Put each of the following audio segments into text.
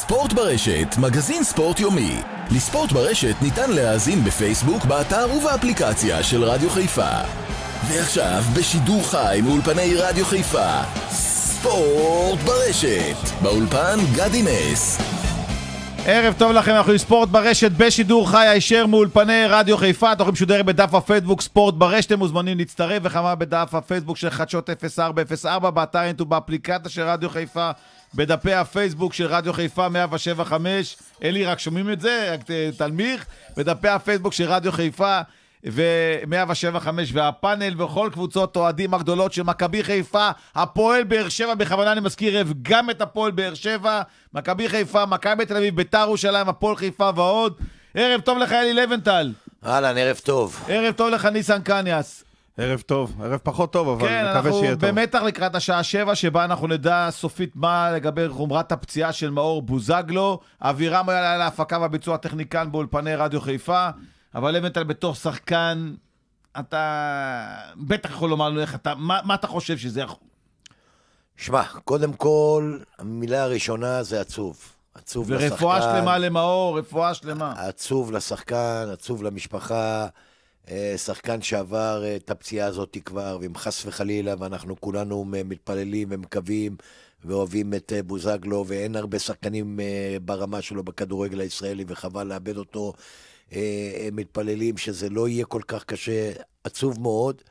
ספורט ברשת, מגזין ספורט יומי. לספורט ברשת ניתן להאזין בפייסבוק, באתר ובאפליקציה של רדיו חיפה. ועכשיו בשידור חי מאולפני רדיו חיפה, ספורט ברשת. באולפן גדי נס. ערב טוב לכם, אנחנו ספורט ברשת בשידור חי הישר מאולפני רדיו חיפה. אתם יכולים לשדר בדף הפייסבוק ספורט ברשת, אתם מוזמנים להצטרף וכמה בדף הפייסבוק של חדשות 0404, באתר אינטו באפליקציה של רדיו חיפה, בדפי הפייסבוק של רדיו חיפה 107.5. אלי, רק שומעים את זה? רק תלמיך. בדפי הפייסבוק של רדיו חיפה ו107.5 והפאנל וכל קבוצות אוהדים הגדולות של מכבי חיפה, הפועל באר שבע, בכוונה אני מזכיר גם את הפועל באר שבע, מכבי חיפה, מכבי תל אביב, בית"ר ירושלים, הפועל חיפה ועוד. ערב טוב לך אלי לבנטל. אהלן, ערב טוב. ערב טוב לך ניסן קניאס. ערב טוב, ערב פחות טוב, אבל כן, מקווה שיהיה טוב. אנחנו במתח לקראת השעה 7, שבה אנחנו נדע סופית מה לגבי חומרת הפציעה של מאור בוזגלו. אבירם היה להפקה והביצוע הטכניקן באולפני רדיו חיפה, אבל לבנטל בתור שחקן, אתה בטח יכול לומר לנו איך אתה, מה אתה חושב שזה יכול? שמע, קודם כל, המילה הראשונה זה עצוב. עצוב לשחקן. ורפואה שלמה למאור, רפואה שלמה. עצוב לשחקן, עצוב למשפחה. שחקן שעבר את הפציעה הזאת כבר, ועם חס וחלילה, ואנחנו כולנו מתפללים ומקווים ואוהבים את בוזגלו, ואין הרבה שחקנים ברמה שלו בכדורגל הישראלי, וחבל לאבד אותו. מתפללים שזה לא יהיה כל כך קשה, עצוב מאוד.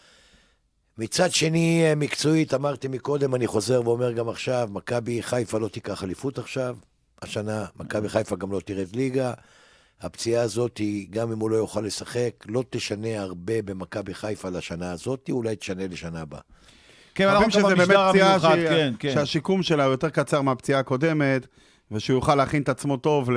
מצד שני, מקצועית, אמרתי מקודם, אני חוזר ואומר גם עכשיו, מכבי חיפה לא תיקח אליפות עכשיו, השנה, מכבי חיפה גם לא תרד ליגה. הפציעה הזאת, גם אם הוא לא יוכל לשחק, לא תשנה הרבה במכבי חיפה לשנה הזאת, אולי תשנה לשנה הבאה. כן, אנחנו שזה באמת פציעה שהשיקום שלה הוא יותר קצר מהפציעה הקודמת, ושהוא יוכל להכין את עצמו טוב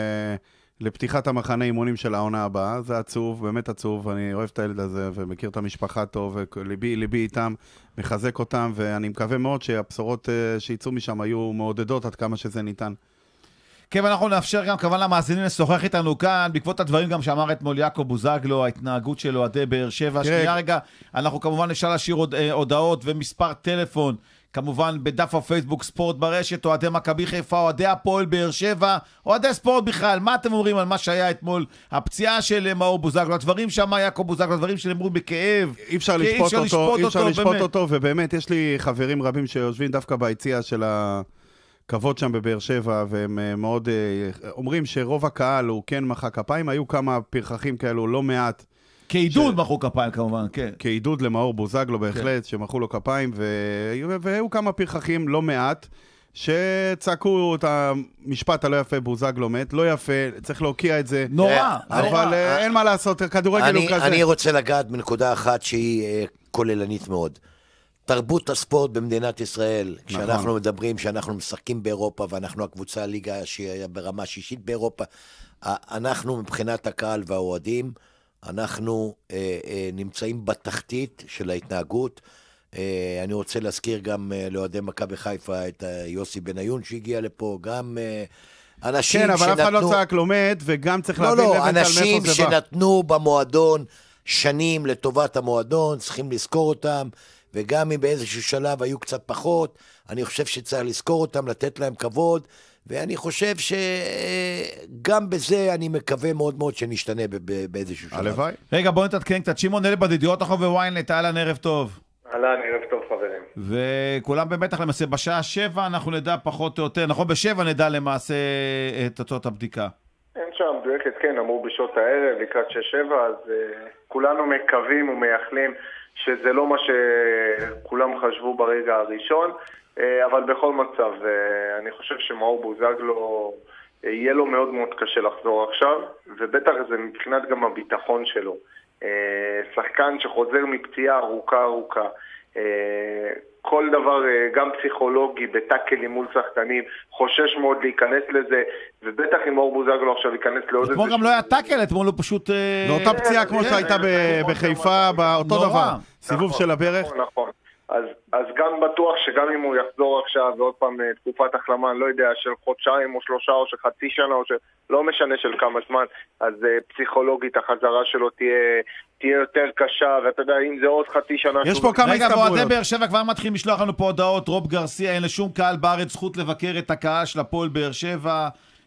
לפתיחת המחנה אימונים של העונה הבאה. זה עצוב, באמת עצוב. אני אוהב את הילד הזה ומכיר את המשפחה טוב, וליבי איתם, מחזק אותם, ואני מקווה מאוד שהבשורות שיצאו משם היו מעודדות עד כמה שזה ניתן. כן, ואנחנו נאפשר גם כמובן למאזינים לשוחח איתנו כאן, בעקבות הדברים גם שאמר אתמול יעקב בוזגלו, ההתנהגות של אוהדי באר שבע. שנייה רגע, אנחנו כמובן אפשר להשאיר הודעות ומספר טלפון, כמובן בדף הפייסבוק ספורט ברשת, אוהדי מכבי חיפה, אוהדי הפועל באר שבע, אוהדי ספורט בכלל. מה אתם אומרים על מה שהיה אתמול, הפציעה של מאור בוזגלו, הדברים שאמר יעקב בוזגלו, הדברים שנאמרו בכאב? אי אפשר לשפוט אותו, ובאמת יש לי חברים רבים שיושבים דווקא ביציע של כבוד שם בבאר שבע, והם מאוד אומרים שרוב הקהל הוא כן מחא כפיים, היו כמה פרחחים כאלו, לא מעט. כעידוד מחאו כפיים כמובן, כן. כעידוד למאור בוזגלו בהחלט, שמחאו לו כפיים, והיו כמה פרחחים, לא מעט, שצעקו את המשפט הלא יפה, בוזגלו מת, לא יפה, צריך להוקיע את זה. נורא. אבל אין מה לעשות, כדורגל הוא כזה. אני רוצה לגעת בנקודה אחת שהיא כוללנית מאוד. תרבות הספורט במדינת ישראל, כשאנחנו מדברים שאנחנו משחקים באירופה, ואנחנו הקבוצה הליגה שהיא ברמה שישית באירופה, אנחנו מבחינת הקהל והאוהדים, אנחנו נמצאים בתחתית של ההתנהגות. אני רוצה להזכיר גם לאוהדי מכבי חיפה את יוסי בניון שהגיע לפה, גם אנשים שנתנו... כן, אבל אף אחד לא צעק לומד, וגם צריך להבין לבנטל מאיפה זה בא. אנשים שנתנו במועדון שנים לטובת המועדון, צריכים לזכור אותם, וגם אם באיזשהו שלב היו קצת פחות, אני חושב שצריך לזכור אותם, לתת להם כבוד, ואני חושב שגם בזה אני מקווה מאוד מאוד שנשתנה באיזשהו שלב. הלוואי. רגע, בואו נתעדכן קצת. שמעון אלה בדידיות אחו וויינט, אהלן, ערב טוב. אהלן, ערב טוב חברים. וכולם במתח למעשה, בשעה 7 אנחנו נדע פחות או יותר, נכון? ב7 נדע למעשה את תוצאות הבדיקה. אין שם מדויקת, כן, אמרו בשעות הערב, לקראת 6-7, אז כולנו מקווים ומייחלים שזה לא מה שכולם חשבו ברגע הראשון, אבל בכל מצב, אני חושב שמאור בוזגלו יהיה לו מאוד מאוד קשה לחזור עכשיו, ובטח זה מבחינת גם הביטחון שלו. שחקן שחוזר מפציעה ארוכה, כל דבר, גם פסיכולוגי, בטאקלים מול שחקנים, חושש מאוד להיכנס לזה, ובטח אם מאור בוזגלו עכשיו ייכנס לעוד איזה... אתמול גם לא היה טאקל, אתמול הוא פשוט... לאותה פציעה כמו שהייתה בחיפה, באותו דבר, סיבוב של הברך. נכון. אז גם בטוח שגם אם הוא יחזור עכשיו ועוד פעם תקופת החלמה, לא יודע, של חודשיים או 3 או של חצי שנה או לא משנה של כמה זמן, אז פסיכולוגית החזרה שלו תהיה יותר קשה, ואתה יודע, אם זה עוד חצי שנה... יש פה כמה הסתברויות. רגע, ואוהדי באר שבע כבר מתחילים לשלוח לנו פה הודעות, רוב גרסיה, אין לשום קהל בארץ זכות לבקר את הקהל של הפועל באר שבע,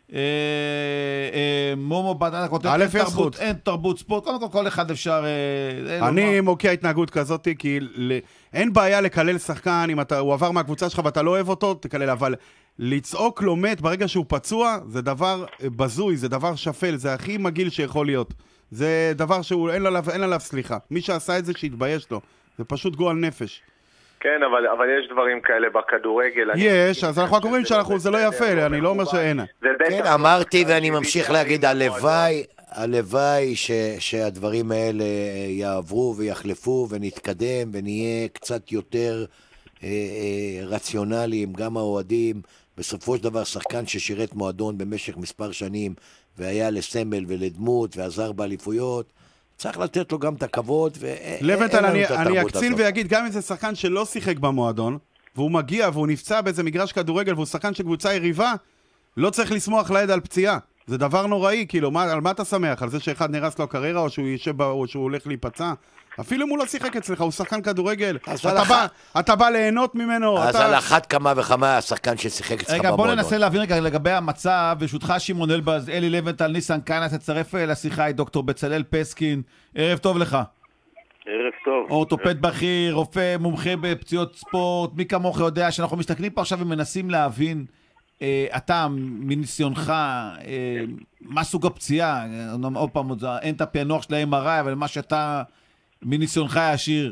מומו בדעת הכותב, אין תרבות ספורט, קודם כל אחד אפשר... אני מוקיע התנהגות כזאת, כי אין בעיה לקלל שחקן, אם הוא עבר מהקבוצה שלך ואתה לא אוהב אותו, תקלל, אבל לצעוק לו מת ברגע שהוא פצוע, זה דבר בזוי, זה דבר שפל, זה הכי מגעיל שיכול להיות. זה דבר שאין עליו סליחה. מי שעשה את זה שיתבייש לו. זה פשוט גועל נפש. כן, אבל יש דברים כאלה בכדורגל. יש, אז אנחנו אומרים שזה לא יפה, אני לא אומר שאין. כן, אמרתי ואני ממשיך להגיד, הלוואי שהדברים האלה יעברו ויחלפו ונתקדם ונהיה קצת יותר רציונליים, גם האוהדים. בסופו של דבר שחקן ששירת מועדון במשך מספר שנים והיה לסמל ולדמות ועזר באליפויות, צריך לתת לו גם את הכבוד, לבנטל, אני אקצין ויגיד, גם אם זה שחקן שלא שיחק במועדון, והוא מגיע והוא נפצע באיזה מגרש כדורגל, והוא שחקן של קבוצה יריבה, לא צריך לשמוח ליד על פציעה. זה דבר נוראי, כאילו, על מה אתה שמח? על זה שאחד נרס לו הקריירה, או שהוא ישב או שהוא הולך להיפצע? אפילו אם הוא לא שיחק אצלך, הוא שחקן כדורגל. אתה בא ליהנות ממנו. אז על אחת כמה וכמה השחקן ששיחק אצלך במועדון. רגע, בוא ננסה להבין רגע לגבי המצב. ברשותך שמעון אלבז, אלי לבנטל, ניסן כהנא, תצרף לשיחה את דוקטור בצלאל פסקין. ערב טוב לך. ערב טוב. אורתופד בכיר, רופא מומחה בפציעות ספורט. מי כמוך יודע שאנחנו מסתכלים פה עכשיו ומנסים להבין אתה, מניסיונך, מה סוג הפציעה? עוד פעם, אין את הפענוח של ה-MRI, אבל מה שאתה, מניסיונך ישיר.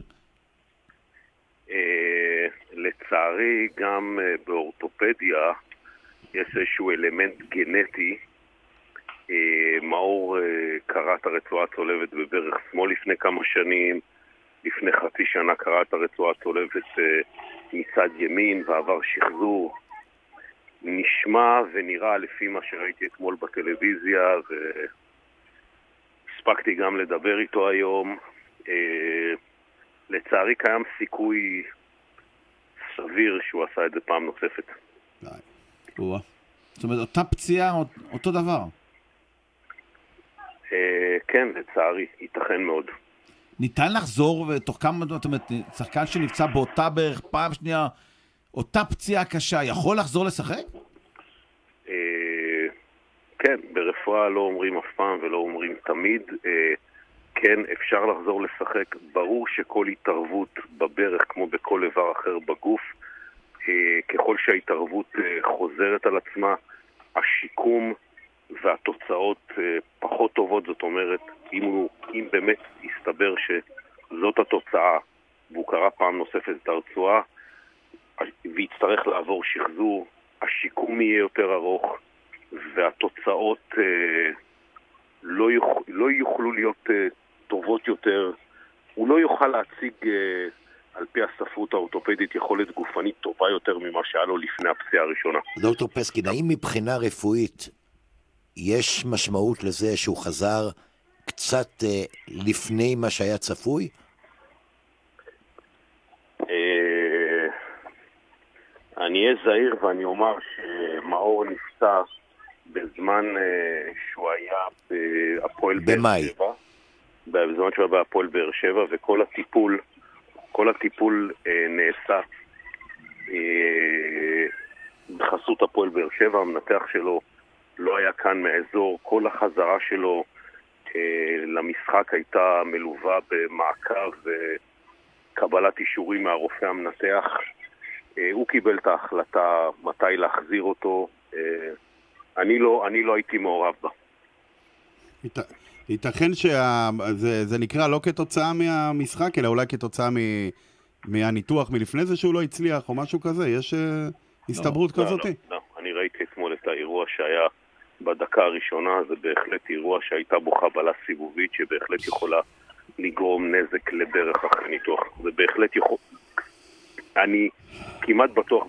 לצערי, גם באורתופדיה יש איזשהו אלמנט גנטי. מאור קרא את הרצועה הצולבת בברך שמאל לפני כמה שנים, לפני חצי שנה קרא את הרצועה הצולבת מצד ימין ועבר שחזור. נשמע ונראה לפי מה שראיתי אתמול בטלוויזיה, והספקתי גם לדבר איתו היום. לצערי קיים סיכוי סביר שהוא עשה את זה פעם נוספת. זאת אומרת, אותה פציעה, אותו דבר. כן, לצערי, ייתכן מאוד. ניתן לחזור, ותוך כמה, זאת אומרת, שחקן שנפצע באותה בערך פעם שנייה, אותה פציעה קשה, יכול לחזור לשחק? כן, ברפואה לא אומרים אף פעם ולא אומרים תמיד. כן, אפשר לחזור לשחק. ברור שכל התערבות בברך, כמו בכל איבר אחר בגוף, ככל שההתערבות חוזרת על עצמה, השיקום והתוצאות פחות טובות. זאת אומרת, אם באמת יסתבר שזאת התוצאה, והוא קרא פעם נוספת את הרצועה, ויצטרך לעבור שחזור, השיקום יהיה יותר ארוך, והתוצאות לא יוכלו להיות טובות יותר. הוא לא יוכל להציג על פי הספרות האורתופדית יכולת גופנית טובה יותר ממה שהיה לו לפני הפציעה הראשונה. דוקטור פסקין, האם מבחינה רפואית יש משמעות לזה שהוא חזר קצת לפני מה שהיה צפוי? אני אהיה זהיר ואני אומר שמאור נפצע בזמן שהוא היה בהפועל באר שבע. בזמן שהוא היה בהפועל באר שבע, וכל הטיפול נעשה בחסות הפועל באר שבע. המנתח שלו לא היה כאן מהאזור. כל החזרה שלו למשחק הייתה מלווה במעקב וקבלת אישורים מהרופא המנתח. הוא קיבל את ההחלטה מתי להחזיר אותו. אני לא הייתי מעורב בה. ייתכן שזה נקרא לא כתוצאה מהמשחק, אלא אולי כתוצאה מהניתוח מלפני זה שהוא לא הצליח או משהו כזה? יש הסתברות כזאת? לא, אני ראיתי אתמול את האירוע שהיה בדקה הראשונה. זה בהחלט אירוע שהייתה בו חבלה סיבובית שבהחלט יכולה לגרום נזק לברך אחרי ניתוח. זה בהחלט יכול... אני כמעט בטוח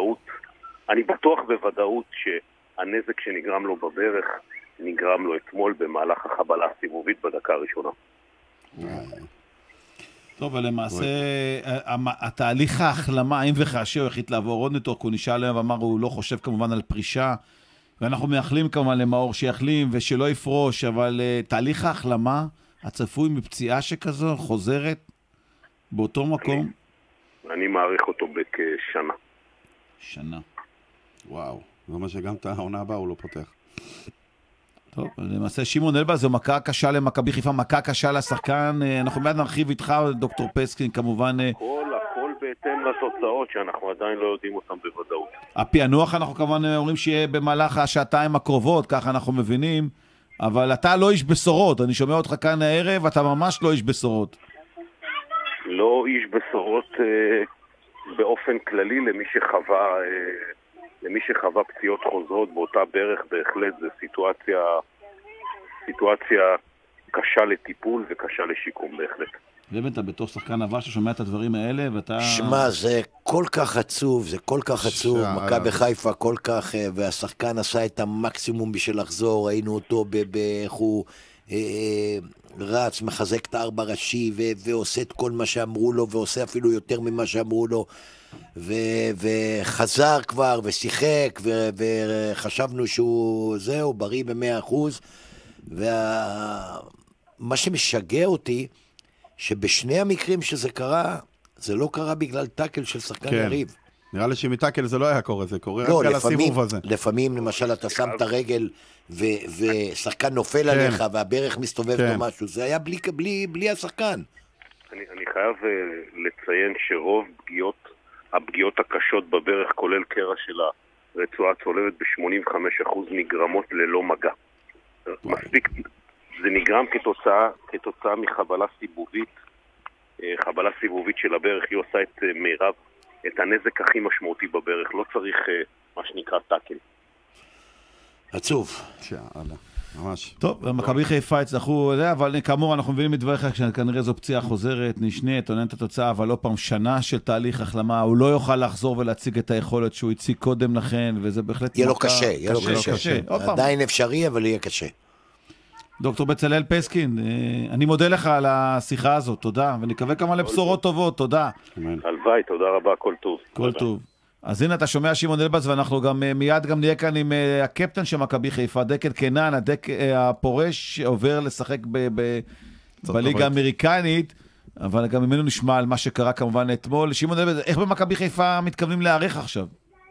בוודאות שהנזק שנגרם לו בברך נגרם לו אתמול במהלך החבלה הסיבובית בדקה הראשונה. טוב, ולמעשה, התהליך ההחלמה, אם וכאשר הוא החליט לעבור עוד ניתוח, הוא נשאל להם ואמר, הוא לא חושב כמובן על פרישה, ואנחנו מייחלים כמובן למאור שיחלים ושלא יפרוש, אבל תהליך ההחלמה, הצפוי מפציעה שכזו, חוזרת באותו מקום? אני מעריך אותו בכשנה. שנה. וואו, זה אומר שגם את העונה הבאה הוא לא פותח. טוב, למעשה שמעון אלבז זו מכה קשה למכבי חיפה, מכה קשה לשחקן, אנחנו מיד נרחיב איתך, דוקטור פסקין, כמובן. הכל בהתאם לתוצאות שאנחנו עדיין לא יודעים אותם בוודאות. הפענוח אנחנו כמובן אומרים שיהיה במהלך השעתיים הקרובות, ככה אנחנו מבינים, אבל אתה לא איש בשורות, אני שומע אותך כאן הערב, אתה ממש לא איש בשורות. לא איש בשורות באופן כללי למי שחווה פציעות חוזרות באותה ברך, בהחלט זו סיטואציה קשה לטיפול וקשה לשיקום בהחלט. באמת, בתור שחקן עבר ששומע את הדברים האלה, ואתה... שמע, זה כל כך עצוב, זה כל כך עצוב, מכבי חיפה כל כך, והשחקן עשה את המקסימום בשביל לחזור, ראינו אותו איך הוא רץ, מחזק את הארבע ראשי, ועושה את כל מה שאמרו לו, ועושה אפילו יותר ממה שאמרו לו, וחזר כבר, ושיחק, וחשבנו שהוא זהו, בריא ב100%, ומה שמשגע אותי, שבשני המקרים שזה קרה, זה לא קרה בגלל טאקל של שחקן יריב. נראה לי שמטאקל זה לא היה קורה, זה קורה רק בגלל הסיבוב הזה. לפעמים, למשל, אתה שם את הרגל, ושחקן נופל עליך, והברך מסתובב לו משהו. זה היה בלי השחקן. אני חייב לציין שרוב הפגיעות הקשות בברך, כולל קרע של הרצועה הצולבת, ב-85% נגרמות ללא מגע. מספיק... זה נגרם כתוצאה מחבלה סיבובית של הברך. היא עושה את הנזק הכי משמעותי בברך. לא צריך מה שנקרא טאקל. עצוב. ממש. טוב, מכבי חיפה הצלחו, אבל כאמור אנחנו מבינים מדבריך שכנראה זו פציעה חוזרת, נשנית, עונן את התוצאה, אבל לא פעם שנה של תהליך החלמה, הוא לא יוכל לחזור ולהציג את היכולת שהוא הציג קודם לכן, וזה בהחלט... יהיה לו קשה. עדיין אפשרי, אבל יהיה קשה. דוקטור בצלאל פסקין, אני מודה לך על השיחה הזאת, תודה, ונקווה כמה לבשורות טובות, תודה. הלוואי, תודה רבה, כל טוב. כל טוב. אז הנה, אתה שומע שמעון אלבז, ואנחנו גם מיד נהיה כאן עם הקפטן של מכבי חיפה, דקל קנן, הפורש שעובר לשחק בליגה האמריקנית, אבל גם ממנו נשמע על מה שקרה כמובן אתמול. שמעון אלבז, איך במכבי חיפה מתכוונים להיערך עכשיו?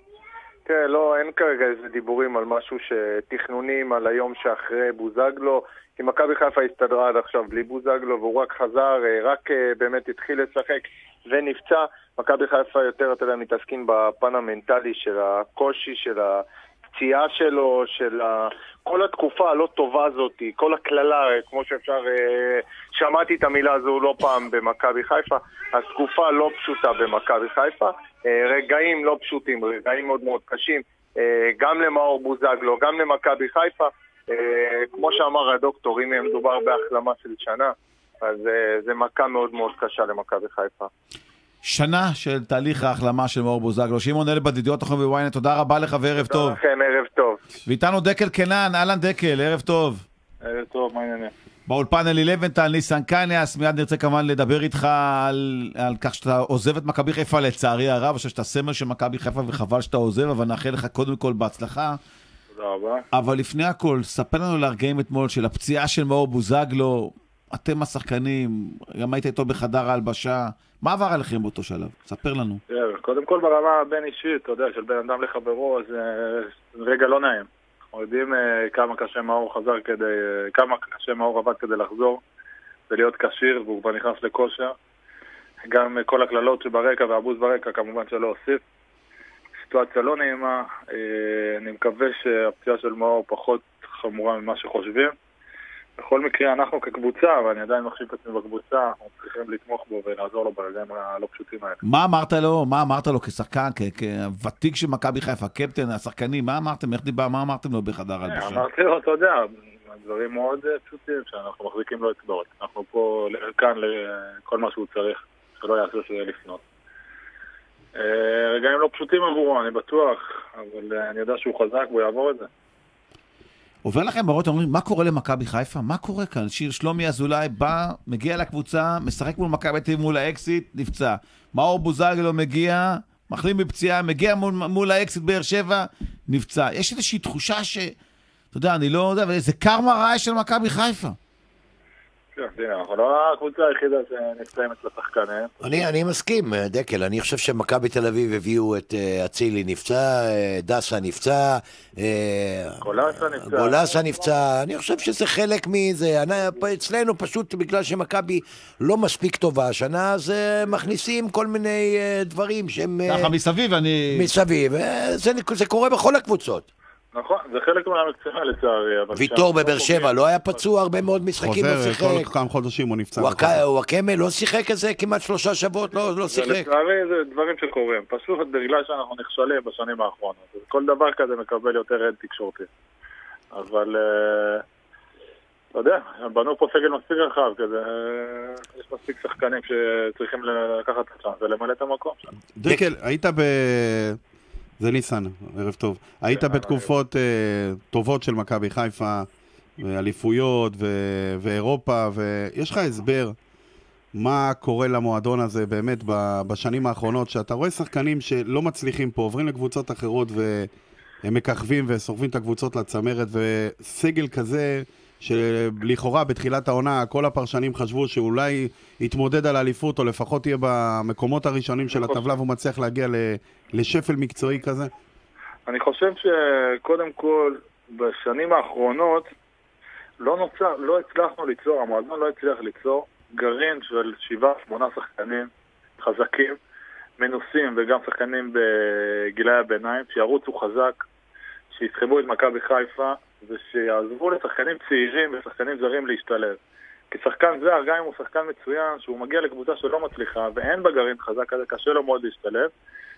כן, לא, אין כרגע איזה דיבורים על משהו שתכנונים על היום שאחרי בוזגלו, כי מכבי חיפה הסתדרה עד עכשיו בלי בוזגלו, והוא רק חזר, רק באמת התחיל לשחק ונפצע. מכבי חיפה יותר, אתה יודע, מתעסקים בפן המנטלי של הקושי, של הפציעה שלו, של כל התקופה הלא טובה הזאת, כל הכללה, כמו שאפשר, שמעתי את המילה הזו לא פעם במכבי חיפה, אז תקופה לא פשוטה במכבי חיפה, רגעים לא פשוטים, רגעים מאוד מאוד קשים, גם למאור בוזגלו, גם למכבי חיפה, כמו שאמר הדוקטור, אם מדובר בהחלמה של שנה, אז זה מכה מאוד מאוד קשה למכבי חיפה. שנה של תהליך ההחלמה של מאור בוזגלו. שמעון אלבז, ידיעות אחרונות בוויינט, תודה רבה לך וערב טוב. תודה לכם, ערב טוב. ואיתנו דקל קנן, אהלן דקל, ערב טוב. ערב טוב, מה העניינים? באולפן אלי לבנטל, ניסן קניאס, מיד נרצה כמובן לדבר איתך על כך שאתה עוזב את מכבי חיפה לצערי הרב, שאתה סמל של מכבי חיפה וחבל שאתה עוזב, אבל נאחל לך קודם כל בהצלחה. תודה רבה. אבל לפני הכל, ספר לנו להרגעים אתמול של הפציעה של מאור בוזגלו, אתם השחקנים, גם היית איתו בחדר ההלבשה, מה עבר עליכם באותו שלב? ספר לנו. קודם כל ברמה בין אישית, אתה יודע, של בן אדם לחברו, זה רגע לא נעים. אנחנו יודעים כמה קשה מאור חזר כמה קשה מאור עבד כדי לחזור ולהיות קשיר, והוא כבר נכנס לכושר. גם כל הכללות שברקע והבוז ברקע כמובן שלא הוסיף. סיטואציה לא נעימה, אני מקווה שהפציעה של מאור פחות חמורה ממה שחושבים. בכל מקרה, אנחנו כקבוצה, ואני עדיין מחשיב את עצמי בקבוצה, אנחנו צריכים לתמוך בו ולעזור לו ברגעים הלא פשוטים האלה. מה אמרת לו? מה אמרת לו כשחקן, כוותיק של מכבי חיפה, קפטן, השחקנים, מה אמרתם? איך דיבר? מה אמרתם לו בחדר הלבשה? אמרתי לו, אתה יודע, דברים מאוד פשוטים שאנחנו מחזיקים לו אצבעות. אנחנו פה כאן לכל מה שהוא צריך, שלא יעשה שזה לפנות. רגעים לא פשוטים עבורו, אני בטוח, אבל אני יודע שהוא חזק והוא יעבור את זה. עובר לכם בראש, אומרים, מה קורה למכבי חיפה? מה קורה כאן? שלומי אזולאי בא, מגיע לקבוצה, משחק מול מכבי תל אביב מול האקסיט, נפצע. מאור בוזגלו מגיע, מחלים בפציעה, מגיע מול האקסיט באר שבע, נפצע. יש איזושהי תחושה ש... אתה יודע, אני לא יודע, אבל זה קרמה רעה של מכבי חיפה. כן, אנחנו לא הקבוצה היחידה שנפצעים אצל השחקנים. אני מסכים, דקל, אני חושב שמכבי תל אביב הביאו את אצילי נפצע, דסה נפצע, גולסה נפצע, אני חושב שזה חלק מזה, אצלנו פשוט בגלל שמכבי לא מספיק טובה השנה, אז מכניסים כל מיני דברים שהם... ככה מסביב, מסביב, זה קורה בכל הקבוצות. נכון, זה חלק מהמקצוע לצערי. ויטור בבאר שבע לא היה פצוע הרבה מאוד משחקים, לא שיחק. חוזר, כל כמה חודשים הוא נפצע. וואקמה לא שיחק כזה כמעט 3 שבועות, לא שיחק. לצערי זה דברים שקורים, פשוט בגלל שאנחנו נכשלים בשנים האחרונות. כל דבר כזה מקבל יותר עד תקשורתי. אבל, אתה יודע, בנו פה סגל מספיק רחב כזה, יש מספיק שחקנים שצריכים לקחת את שם ולמלא את המקום שם. דקל, היית זה ניסן, ערב טוב. היית בתקופות טובות של מכבי חיפה, אליפויות ואירופה, ויש לך הסבר מה קורה למועדון הזה באמת בשנים האחרונות, שאתה רואה שחקנים שלא מצליחים פה, עוברים לקבוצות אחרות והם מככבים וסוחבים את הקבוצות לצמרת, וסגל כזה שלכאורה בתחילת העונה כל הפרשנים חשבו שאולי יתמודד על האליפות, או לפחות יהיה במקומות הראשונים של הטבלה והוא מצליח להגיע לשפל מקצועי כזה? אני חושב שקודם כל בשנים האחרונות לא הצלחנו ליצור, המועדון לא הצליח ליצור גרעין של 7-8 שחקנים חזקים, מנוסים וגם שחקנים בגילי הביניים שירוצו חזק, שיסחבו את מכבי חיפה ושיעזבו לשחקנים צעירים ושחקנים זרים להשתלב. כי שחקן זר, גם אם הוא שחקן מצוין, שהוא מגיע לקבוצה שלא מצליחה ואין בגרעין חזק כזה, קשה לו מאוד להשתלב.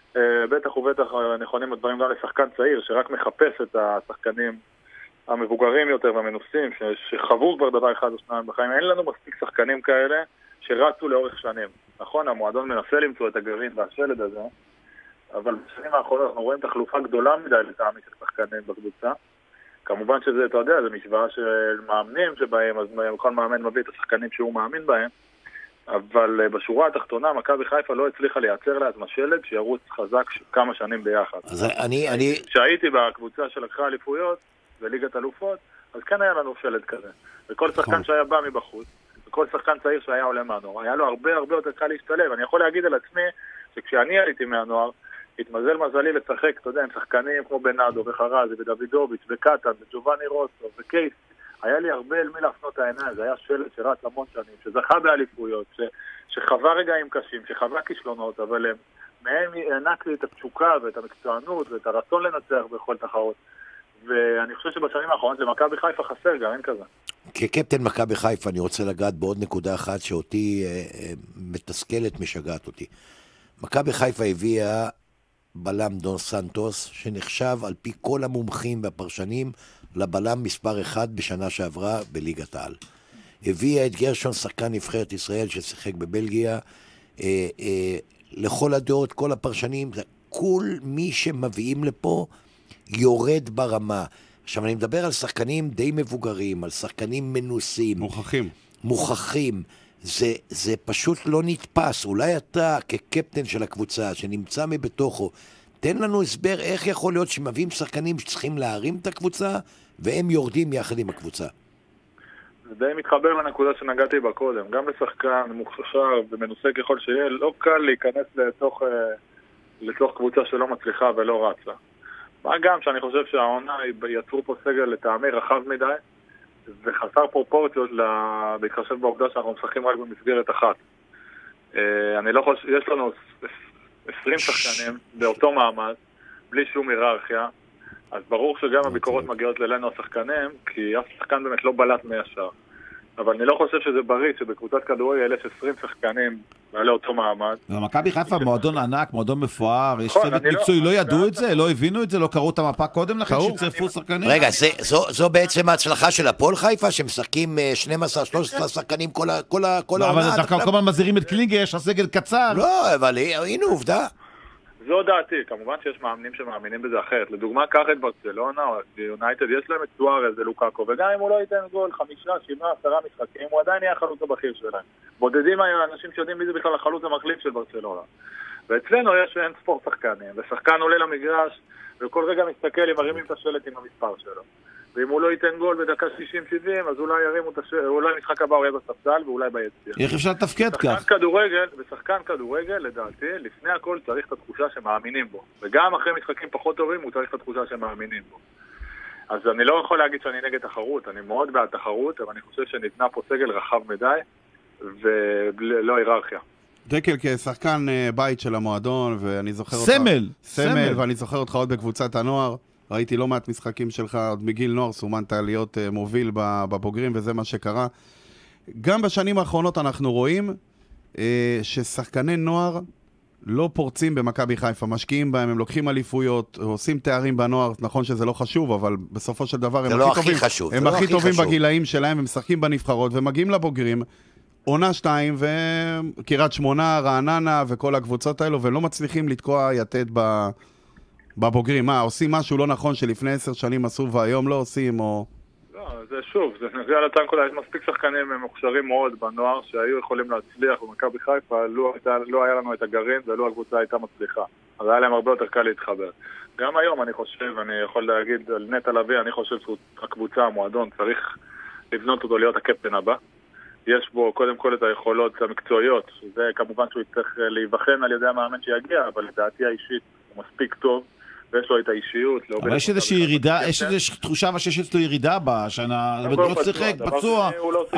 בטח ובטח נכונים הדברים גם לשחקן צעיר שרק מחפש את השחקנים המבוגרים יותר והמנוסים שחוו כבר דבר אחד או שניים בחיים. אין לנו מספיק שחקנים כאלה שרצו לאורך שנים. נכון, המועדון מנסה למצוא את הגרעין והשלד הזה, אבל בשנים האחרונות אנחנו רואים תחלופה גדולה מדי לטעמי של שחקנים בקבוצה. כמובן שזה, אתה יודע, זה משוואה של מאמנים שבהם, אז כל מאמן מביא את השחקנים שהוא מאמין בהם, אבל בשורה התחתונה, מכבי חיפה לא הצליחה לייצר לעצמה שלד שירוץ חזק כמה שנים ביחד. אז אני... כשהייתי בקבוצה שלקחה אליפויות וליגת אלופות, אז כן היה לנו שלד כזה. וכל שחקן שהיה בא מבחוץ, וכל שחקן צעיר שהיה עולה מהנוער, היה לו הרבה יותר קל להשתלב. אני יכול להגיד על עצמי שכשאני עליתי מהנוער, התמזל מזלי לשחק, אתה יודע, עם שחקנים כמו בנאדו וחרזי ודוידוביץ' וקטן וג'ובאני רוסו וקייס, היה לי הרבה אל מי להפנות את העיניים, זה היה שלד שרץ המון שנים, שזכה באליפויות, שחווה רגעים קשים, שחווה כישלונות, אבל מהם הענק לי את התשוקה ואת המקצוענות ואת הרצון לנצח בכל תחרות. ואני חושב שבשנים האחרונות למכבי חיפה חסר גם, אין כזה. כקפטן מכבי חיפה אני רוצה לגעת בעוד נקודה אחת שאותי מתסכלת, משגעת אותי. מכבי חיפה הביאה בלם דון סנטוס, שנחשב על פי כל המומחים והפרשנים לבלם מספר 1 בשנה שעברה בליגת העל. הביאה את גרשון, שחקן נבחרת ישראל ששיחק בבלגיה, לכל הדעות, כל הפרשנים, כל מי שמביאים לפה יורד ברמה. עכשיו אני מדבר על שחקנים די מבוגרים, על שחקנים מנוסים. מוכחים. זה פשוט לא נתפס. אולי אתה כקפטן של הקבוצה שנמצא מבתוכו, תן לנו הסבר איך יכול להיות שמביאים שחקנים שצריכים להרים את הקבוצה והם יורדים יחד עם הקבוצה. זה די מתחבר לנקודה שנגעתי בה קודם. גם לשחקן מוכשר ומנוסה ככל שיהיה, לא קל להיכנס לתוך קבוצה שלא מצליחה ולא רצה. מה גם שאני חושב שהעונה יצרו פה סגל לטעמי רחב מדי וחסר פרופורציות בהתחשב בעובדה שאנחנו משחקים רק במסגרת אחת. אני לא חושב, יש לנו 20 שחקנים באותו מעמד, בלי שום היררכיה, אז ברור שגם הביקורות מגיעות אלינו השחקנים, כי אף שחקן באמת לא בלט מהשאר. אבל אני לא חושב שזה בריא שבקבוצת כדורגל יש 20 שחקנים בעלי אותו מעמד. ומכבי חיפה מועדון ענק, מועדון מפואר, יש צוות מקצועי, לא ידעו את זה, לא הבינו את זה, לא קראו את המפה קודם לכן שצרפו שחקנים? רגע, זו בעצם ההצלחה של הפועל חיפה, שמשחקים 12-13 שחקנים כל העונה. אבל דווקא כל הזמן מזהירים את קלינגר, יש הסגל קצר. לא, אבל הנה עובדה. זו דעתי, כמובן שיש מאמנים שמאמינים בזה אחרת. לדוגמה, קח את ברצלונה או יונייטד, יש להם את סוארז ולוקאקו, וגם אם הוא לא ייתן גול 5, 7, 10 משחקים, הוא עדיין יהיה החלוץ הבכיר שלהם. בודדים האנשים שיודעים מי זה בכלל החלוץ המחליף של ברצלונה. ואצלנו יש אין ספור שחקנים, ושחקן עולה למגרש, וכל רגע מסתכל אם מרימים את השלט עם המספר שלו. ואם הוא לא ייתן גול בדקה 60-70, אז אולי ירימו את השלט, אולי משחק הבא הוא יהיה בספסל ואולי ביציע. איך אפשר לתפקד כך? ושחקן כדורגל, לדעתי, לפני הכל צריך את התחושה שמאמינים בו. וגם אחרי משחקים פחות טובים, הוא צריך את התחושה שמאמינים בו. אז אני לא יכול להגיד שאני נגד תחרות, אני מאוד בעד תחרות, אבל אני חושב שנבנה פה סגל רחב מדי, ולא היררכיה. דקל כשחקן בית של המועדון, ואני זוכר אותך... סמל, ואני זוכר אותך עוד בקבוצת הנוער. ראיתי לא מעט משחקים שלך, עוד מגיל נוער סומנת להיות מוביל בבוגרים, וזה מה שקרה. גם בשנים האחרונות אנחנו רואים ששחקני נוער לא פורצים במכבי חיפה, משקיעים בהם, הם לוקחים אליפויות, עושים תארים בנוער, נכון שזה לא חשוב, אבל בסופו של דבר הם הכי טובים בגילאים שלהם, הם משחקים בנבחרות, ומגיעים לבוגרים, עונה 2, וקירת שמונה, רעננה, וכל הקבוצות האלו, ולא מצליחים לתקוע יתד בבוגרים. מה, עושים משהו לא נכון שלפני 10 שנים עשו והיום לא עושים, או... לא, זה שוב, זה נגיע לתן כולה, יש מספיק שחקנים מוכשרים מאוד בנוער שהיו יכולים להצליח במכבי חיפה, לא היה לנו את הגרעין ולא הקבוצה הייתה מצליחה. אז היה להם הרבה יותר קל להתחבר. גם היום אני חושב, אני יכול להגיד על נטע לביא, אני חושב שהקבוצה, המועדון, צריך לבנות אותו להיות הקפטן הבא. יש בו קודם כל את היכולות המקצועיות, שזה כמובן שהוא יצטרך להיבחן על ידי המאמן שיגיע, אבל לדעתי האישית הוא מספיק טוב. ויש לו את האישיות. אבל יש איזושהי ירידה, יש איזושהי תחושה שיש אצלו ירידה בשנה, לא שיחק, פצוע.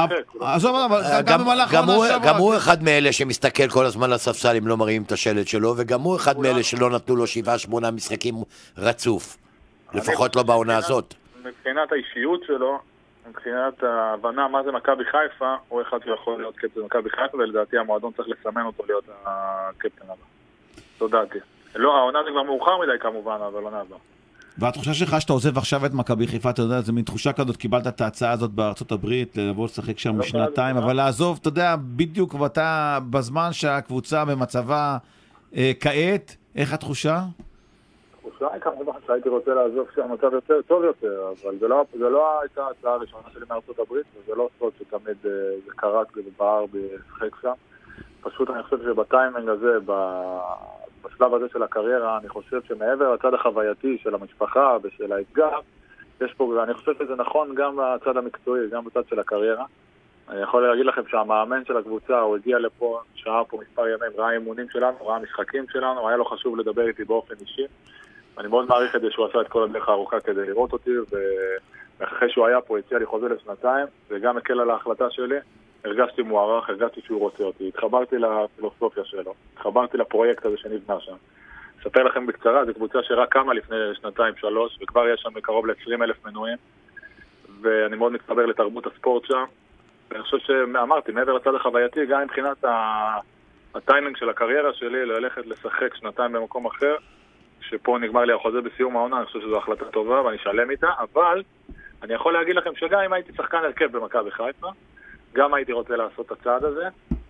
גם הוא אחד מאלה שמסתכל כל הזמן לספסל אם לא מראים את השלט שלו, וגם הוא אחד מאלה שלא נתנו לו 7-8 משחקים רצוף, לפחות לא בעונה הזאת. מבחינת האישיות שלו, מבחינת ההבנה מה זה מכבי חיפה, הוא אחד שיכול להיות קפטן מכבי חיפה, ולדעתי המועדון צריך לסמן אותו להיות הקפטן הבא. תודעתי. לא, העונה זה כבר מאוחר מדי כמובן, אבל עונה הבאה. והתחושה שלך שאתה עוזב עכשיו את מכבי חיפה, אתה יודע, זה מין תחושה כזאת, קיבלת את ההצעה הזאת בארצות הברית, לבוא לשחק שם משנתיים, אבל לעזוב, אתה יודע, בדיוק ואתה בזמן שהקבוצה במצבה כעת, איך התחושה? התחושה היא כמובן שהייתי רוצה לעזוב שהמצב יותר טוב יותר, אבל זה לא הייתה ההצעה הראשונה שלי מארצות הברית, וזה לא סוד שתמיד זה קרה כזה בער בשחק שם. פשוט אני חושב שבטיימינג הזה, בשלב הזה של הקריירה, אני חושב שמעבר לצד החווייתי של המשפחה ושל האתגר, יש פה, ואני חושב שזה נכון גם בצד המקצועי, גם בצד של הקריירה. אני יכול להגיד לכם שהמאמן של הקבוצה, הוא הגיע לפה, שעה פה מספר ימים, ראה אימונים שלנו, ראה משחקים שלנו, היה לו חשוב לדבר איתי באופן אישי. אני מאוד מעריך את זה שהוא עשה את כל הדרך הארוכה כדי לראות אותי, ואחרי שהוא היה פה, הציע לי חוזה לשנתיים, וגם הקל על ההחלטה שלי. הרגשתי מוערך, הרגשתי שהוא רוצה אותי, התחברתי לפילוסופיה שלו, התחברתי לפרויקט הזה שנבנה שם. אספר לכם בקצרה, זו קבוצה שרק קמה לפני 2-3, וכבר יש שם קרוב ל-20,000 מנויים, ואני מאוד מתחבר לתרבות הספורט שם, ואני חושב שאמרתי, מעבר לצד החווייתי, גם מבחינת הטיימינג של הקריירה שלי, ללכת לשחק 2 במקום אחר, שפה נגמר לי החוזה בסיום העונה, אני חושב שזו החלטה טובה ואני שלם איתה, אבל אני יכול להגיד לכם שגם אם הייתי שחקן הרכב במכבי חיפה, גם הייתי רוצה לעשות את הצעד הזה.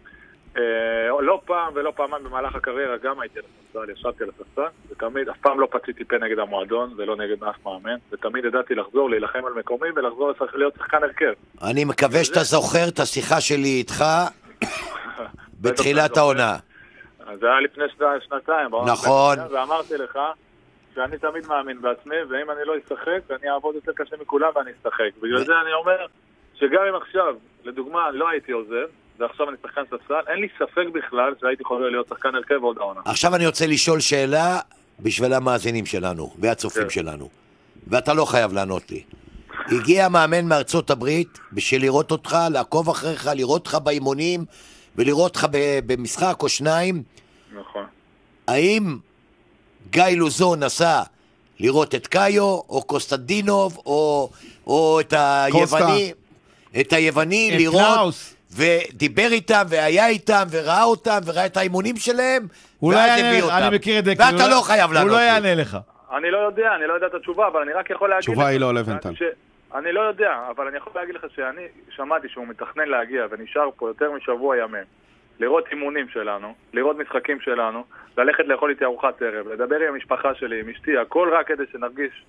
לא פעם ולא פעמיים במהלך הקריירה, גם הייתי על הספסל, ישבתי על הספסל, ותמיד, אף פעם לא פציתי פה נגד המועדון, ולא נגד אף מאמן, ותמיד ידעתי לחזור, להילחם על מקומי, ולחזור להיות שחקן הרכב. אני מקווה שאתה זוכר את השיחה שלי איתך בתחילת העונה. זה היה לפני שנתיים. נכון. ואמרתי לך שאני תמיד מאמין בעצמי, ואם אני לא אשחק, אני אעבוד יותר קשה מכולם ואני אשחק. בגלל זה אני אומר שגם אם עכשיו, לדוגמה, לא הייתי עוזב, ועכשיו אני שחקן ספסל, אין לי ספק בכלל שהייתי יכול להיות שחקן הרכב עוד העונה. עכשיו אני רוצה לשאול שאלה בשביל המאזינים שלנו והצופים שלנו, ואתה לא חייב לענות לי. הגיע מאמן מארצות הברית בשביל לראות אותך, לעקוב אחריך, לראות אותך באימונים ולראות אותך במשחק או שניים. נכון. האם גיא לוזון נסע לראות את קאיו או קוסטנדינוב או את היווני לראות ודיבר איתם והיה איתם וראה אותם וראה את האימונים שלהם ואז הביא אותם. אני מכיר את זה, ואתה לא חייב לענות. הוא לא יענה לך. אני לא יודע את התשובה, אבל אני רק יכול להגיד תשובה היא לא לבנטל. אני לא יודע, אבל אני יכול להגיד לך שאני שמעתי שהוא מתכנן להגיע ונשאר פה יותר משבוע ימים. לראות אימונים שלנו, לראות משחקים שלנו, ללכת לאכול איתי ארוחת ערב, לדבר עם המשפחה שלי, עם אשתי, הכל רק כדי שנרגיש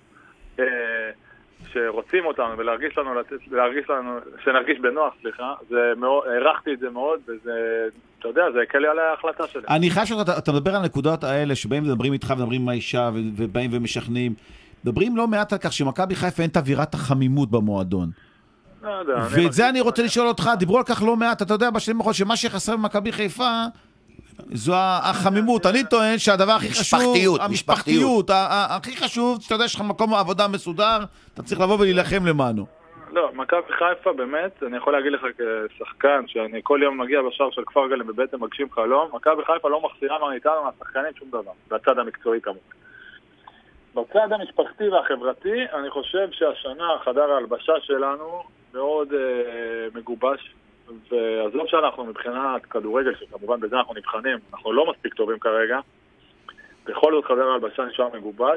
שרוצים אותנו ולהרגיש לנו, שנרגיש בנוח, סליחה. הערכתי את זה מאוד, וזה, אתה יודע, זה הקל לי על ההחלטה שלי. אני חושב שאתה מדבר על נקודות האלה, שבאים מדברים איתך ומדברים עם האישה, ובאים ומשכנעים. מדברים לא מעט על כך שמכבי חיפה אין את אווירת החמימות במועדון. ואת זה אני רוצה לשאול אותך, דיברו על כך לא מעט, אתה יודע, בשנים האחרונות, שמה שחסר במכבי חיפה, זו החמימות. אני טוען שהדבר הכי חשוב, המשפחתיות, הכי חשוב, שאתה יודע שיש לך מקום עבודה מסודר, אתה צריך לבוא ולהילחם למענו. לא, מכבי חיפה באמת, אני יכול להגיד לך כשחקן, שאני כל יום מגיע בשער של כפר גלם בבית מגשים חלום, מכבי חיפה לא מחסירה מאיתנו מהשחקנים שום דבר, בצד המקצועי כמובן. בצד המשפחתי והחברתי, אני חושב שהשנה חדר ההלבשה שלנו מאוד מגובש, ועזוב שאנחנו מבחינת כדורגל, שכמובן בזה אנחנו נבחנים, אנחנו לא מספיק טובים כרגע, בכל זאת חדר ההלבשה נשאר מגובש,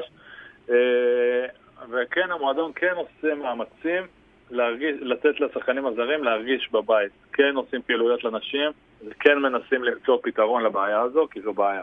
וכן המועדון כן עושה מאמצים לתת לשחקנים הזרים להרגיש בבית, כן עושים פעילויות לנשים, וכן מנסים למצוא פתרון לבעיה הזו, כי זו בעיה.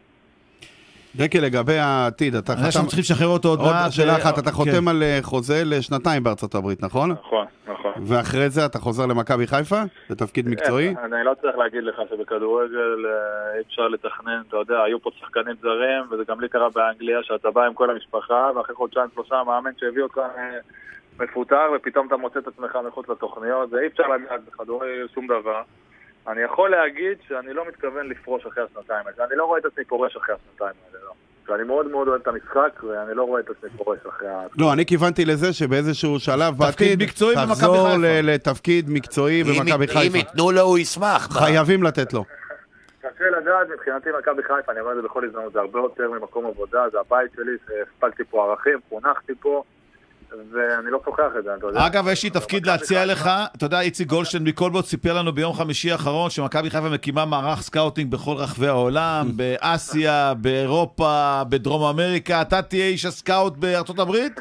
דקל, לגבי העתיד, אתה חתם... אנחנו צריכים לשחרר אותו עוד מעט. שאלה אחת, אתה חותם על חוזה לשנתיים בארצות הברית, נכון? נכון, נכון. ואחרי זה אתה חוזר למכבי חיפה? לתפקיד מקצועי? אני לא צריך להגיד לך שבכדורגל אי אפשר לתכנן, אתה יודע, היו פה שחקנים זרים, וזה גם לי קרה באנגליה, שאתה בא עם כל המשפחה, ואחרי חודשיים שלושה המאמן שהביא אותך מפוטר, ופתאום אתה מוצא את עצמך מחוץ לתוכניות, זה אי אפשר לדעת בכדורגל שום דבר. אני יכול להגיד שאני לא מתכוון לפרוש אחרי השנתיים האלה. אני לא רואה את עצמי פורש אחרי השנתיים האלה, לא. ואני מאוד מאוד אוהב את המשחק, ואני לא רואה את עצמי פורש אחרי... לא, אני כיוונתי לזה שבאיזשהו שלב בעתיד תחזור לתפקיד מקצועי במכבי חיפה. אם יתנו לו, הוא ישמח. חייבים לתת לו. קשה לדעת, מבחינתי מכבי חיפה, אני אומר את זה בכל הזדמנות, זה הרבה יותר ממקום עבודה, זה הבית שלי, שהפקתי פה ערכים, חונכתי פה, ואני לא שוכח את זה, אתה יודע. אגב, יש לי תפקיד להציע לך, אתה יודע, איציק גולדשטיין מקולבוט סיפר לנו ביום חמישי האחרון שמכבי חיפה מקימה מערך סקאוטינג בכל רחבי העולם, באסיה, באירופה, בדרום אמריקה. אתה תהיה איש הסקאוט בארצות הברית?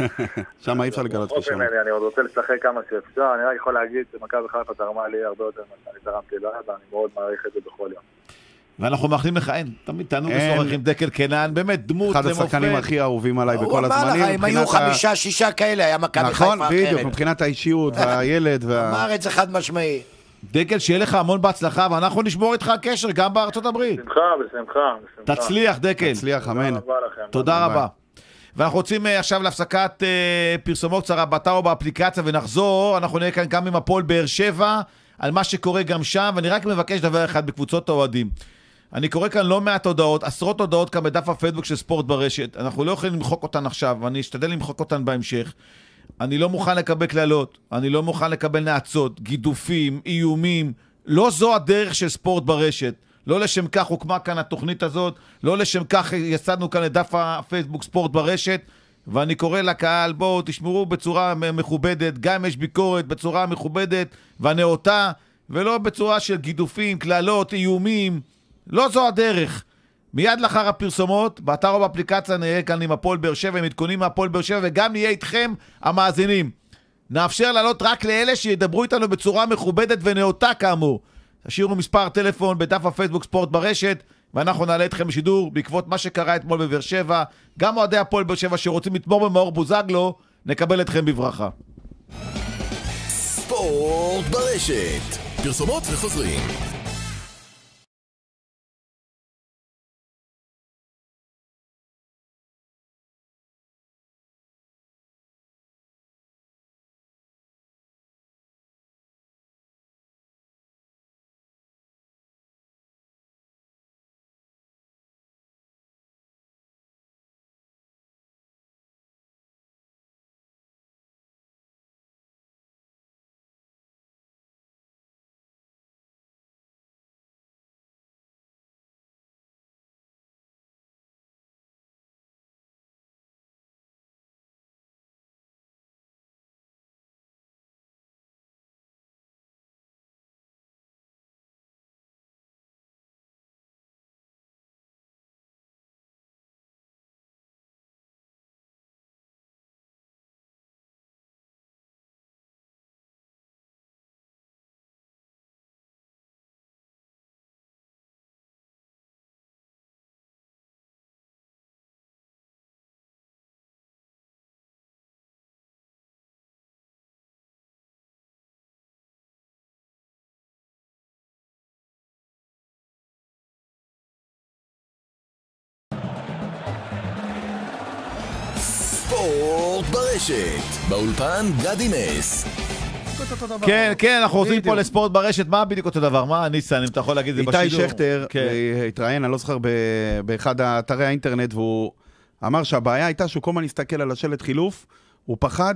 שם אי אפשר לגלות כשם. אני עוד רוצה לשחק כמה שאפשר, אני רק יכול להגיד שמכבי חיפה תרמה לי הרבה יותר ממה שאני תרמתי לה, ואני מאוד מעריך את זה בכל יום. ואנחנו מאחלים לך, אין, תמיד תענו לשוחח עם דקל קנן, באמת דמות אחד השחקנים הכי אהובים עליי בכל הזמנים. אם היו 5-6 כאלה, היה מכבי חיפה אחרת. נכון, בדיוק, מבחינת האישיות והילד. אמר את זה חד משמעי. דקל, שיהיה לך המון בהצלחה, ואנחנו נשמור איתך הקשר גם בארצות הברית. בשמחה. תצליח, דקל. תצליח, אמן. תודה רבה. ואנחנו רוצים עכשיו להפסקת פרסומות קצרה באתר או באפליקציה, ונחזור, אנחנו נהיה כאן גם עם הפועל באר שבע, על מה שקורה גם שם, ואני רק מבקש דבר אחד בקבוצות האוהדים. אני קורא כאן לא מעט הודעות, עשרות הודעות כאן בדף הפייסבוק של ספורט ברשת. אנחנו לא יכולים למחוק אותן עכשיו, ואני אשתדל למחוק אותן בהמשך. אני לא מוכן לקבל כללות, אני לא מוכן לקבל נעצות, גידופים, איומים. לא זו הדרך של ספורט ברשת. לא לשם כך הוקמה כאן התוכנית הזאת, לא לשם כך יסדנו כאן את דף הפייסבוק ספורט ברשת, ואני קורא לקהל, בואו תשמרו בצורה מכובדת, גם יש ביקורת בצורה מכובדת והנאותה, ולא בצורה של גידופים, כללות, איומים. לא זו הדרך. מיד לאחר הפרסומות, באתר או באפליקציה נהיה כאן עם הפועל באר שבע, עם עדכונים מהפועל באר שבע, וגם נהיה איתכם המאזינים. נאפשר לעלות רק לאלה שידברו איתנו בצורה מכובדת ונאותה כאמור. תשאירו מספר טלפון בדף הפייסבוק ספורט ברשת, ואנחנו נעלה אתכם בשידור בעקבות מה שקרה אתמול בבאר שבע. גם אוהדי הפועל באר שבע שרוצים לתמוך במאור בוזגלו, נקבל אתכם בברכה. ספורט ברשת. פרסומות וחוזרים. ספורט ברשת. באולפן גדי נס. כן, כן, אנחנו עוזרים פה לספורט ברשת. מה בדיוק אותו דבר? מה, ניסן, אם אתה יכול להגיד את זה בשידור? איתי שכטר התראיין, אני לא זוכר, באחד האתרי האינטרנט, והוא אמר שהבעיה הייתה שהוא כל הזמן הסתכל על השלט חילוף, הוא פחד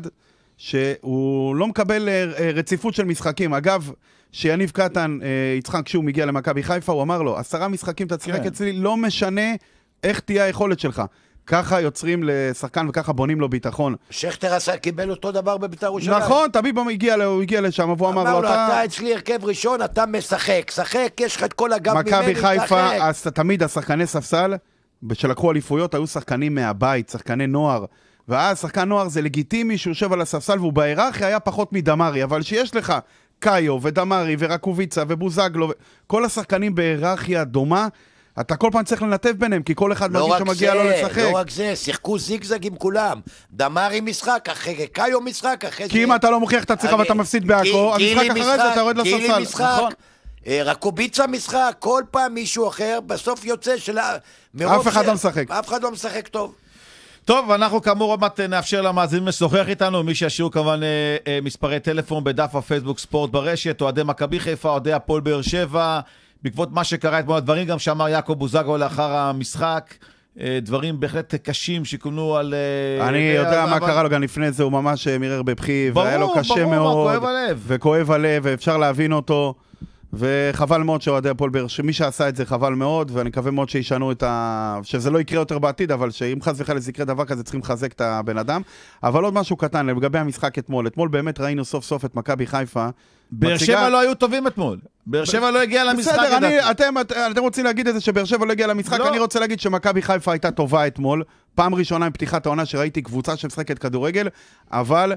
שהוא לא מקבל רציפות של משחקים. אגב, שיניב קטן, יצחק, כשהוא מגיע למכבי חיפה, הוא אמר לו, 10 משחקים אתה תשחק אצלי, לא משנה איך תהיה היכולת שלך. ככה יוצרים לשחקן וככה בונים לו ביטחון. שכטר קיבל אותו דבר בבית"ר ירושלים. נכון, תמיד הוא הגיע לשם, והוא אמר לו, אתה אצלי הרכב ראשון, אתה משחק. שחק, יש לך את כל הגב ממני, מכבי חיפה, תמיד השחקני ספסל, שלקחו אליפויות, היו שחקנים מהבית, שחקני נוער. ואז שחקן נוער זה לגיטימי שהוא יושב על הספסל, והוא בהיררכיה היה פחות מדמרי, אבל שיש לך קאיו ודמרי ורקוביצה ובוזגלו, כל השחקנים בהיררכיה דומה, אתה כל פעם צריך לנתב ביניהם, כי כל אחד מרגיש שמגיע לו לשחק. לא רק זה, שיחקו זיגזג עם כולם. דמרי משחק, אחרי קאיו משחק, אחרי זה... כי אם אתה לא מוכיח את עצמך ואתה מפסיד בעכו, המשחק אחרי זה אתה יורד לספסל. גילי משחק, רקוביצה משחק, כל פעם מישהו אחר, בסוף יוצא של... אף אחד לא משחק. אף אחד לא משחק טוב. טוב, אנחנו כאמור עוד מעט נאפשר למאזינים לשוחח איתנו, מי שישאירו כמובן מספרי טלפון בדף הפייסבוק ספורט ברשת, אוהדי מכבי חיפה, אוהדי הפועל באר שבע, בעקבות מה שקרה אתמול, הדברים גם שאמר יעקב בוזגלו לאחר המשחק, דברים בהחלט קשים שכונו על... אני יודע מה קרה לו גם לפני זה, הוא ממש מירר בבכי, והיה לו קשה מאוד, וכואב הלב, ואפשר להבין אותו, וחבל מאוד שאוהדי הפועל באר שבע, מי שעשה את זה חבל מאוד, ואני מקווה מאוד שישנו את שזה לא יקרה יותר בעתיד, אבל שאם חס וחלילה זה יקרה דבר כזה, צריכים לחזק את הבן אדם. אבל עוד משהו קטן, לגבי המשחק אתמול באמת ראינו סוף סוף את מכבי חיפה. באר שבע לא היו טובים אתמול. באר שבע לא הגיע למשחק. בסדר, אתם רוצים להגיד את זה שבאר שבע לא הגיע למשחק, אני רוצה להגיד שמכבי חיפה הייתה טובה אתמול, פעם ראשונה עם פתיחת העונה שראיתי קבוצה שמשחקת כדורגל, אבל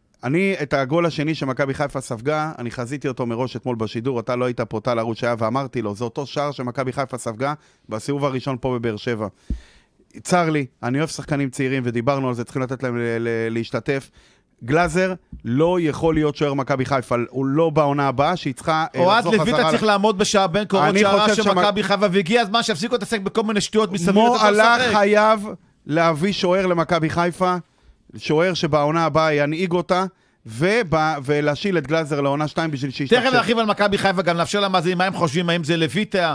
את הגול השני שמכבי חיפה ספגה, אני חזיתי אותו מראש אתמול בשידור, אתה לא היית פה, טל ערוץ שהיה, ואמרתי לו, זה אותו שער שמכבי חיפה ספגה בסיבוב הראשון פה בבאר שבע. צר לי, אני אוהב שחקנים צעירים, ודיברנו על זה, צריכים לתת להם להשתתף. גלאזר לא יכול להיות שוער מכבי חיפה, הוא לא בעונה הבאה, שהיא צריכה לחזור חזרה. אוהד לויטה צריך לעמוד בשעה בין קורות שערה של מכבי חיפה, והגיע הזמן שיפסיקו להתעסק בכל מיני שטויות מסביב. מו הלך חייב להביא שוער למכבי חיפה, שוער שבעונה הבאה ינהיג אותה, ולהשיל את גלאזר לעונה 2 בשביל שישתפשף. תכף נרחיב על מכבי חיפה, גם לאפשר למאזינים מה הם חושבים, האם זה לויטה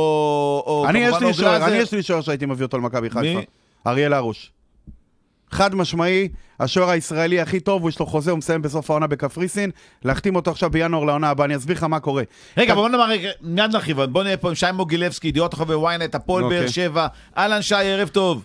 או אני יש לי שוער שהייתי מביא אותו למכבי חיפה. אריאל הרוש. חד משמעי, השוער הישראלי הכי טוב, יש לו חוזה, הוא מסיים בסוף העונה בקפריסין, להחתים אותו עכשיו בינואר לעונה הבאה, אני אסביר לך מה קורה. רגע, בוא נאמר, מיד נרחיב, בוא נהיה פה עם שי מוגילבסקי, ידיעות אחרונות בוויינט, הפועל באר שבע. אהלן שי, ערב טוב.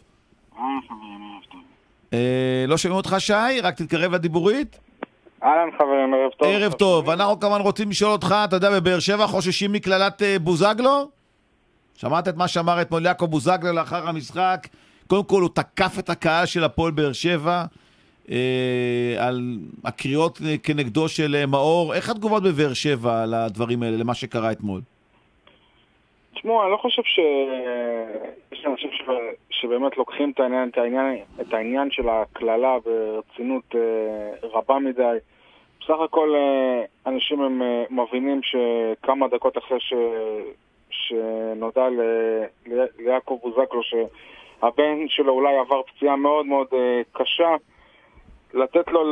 לא שומעים אותך שי, רק תתקרב לדיבורית. אהלן חברים, ערב טוב. ערב טוב, אנחנו כמובן רוצים לשאול אותך, אתה יודע, בבאר שבע חוששים מקללת בוזגלו? שמעת את מה שאמר אתמול יעקב בוזגלו לאחר המשחק? קודם כל הוא תקף את הקהל של הפועל באר שבע על הקריאות כנגדו של מאור. איך התגובות בבאר שבע על הדברים האלה, למה שקרה אתמול? תשמעו, אני לא חושב יש אנשים שבאמת לוקחים את העניין של הכללה ברצינות רבה מדי. בסך הכל אנשים הם מבינים שכמה דקות אחרי שנודע ליעקב בוזגלו שהבן שלו אולי עבר פציעה מאוד מאוד קשה, לתת לו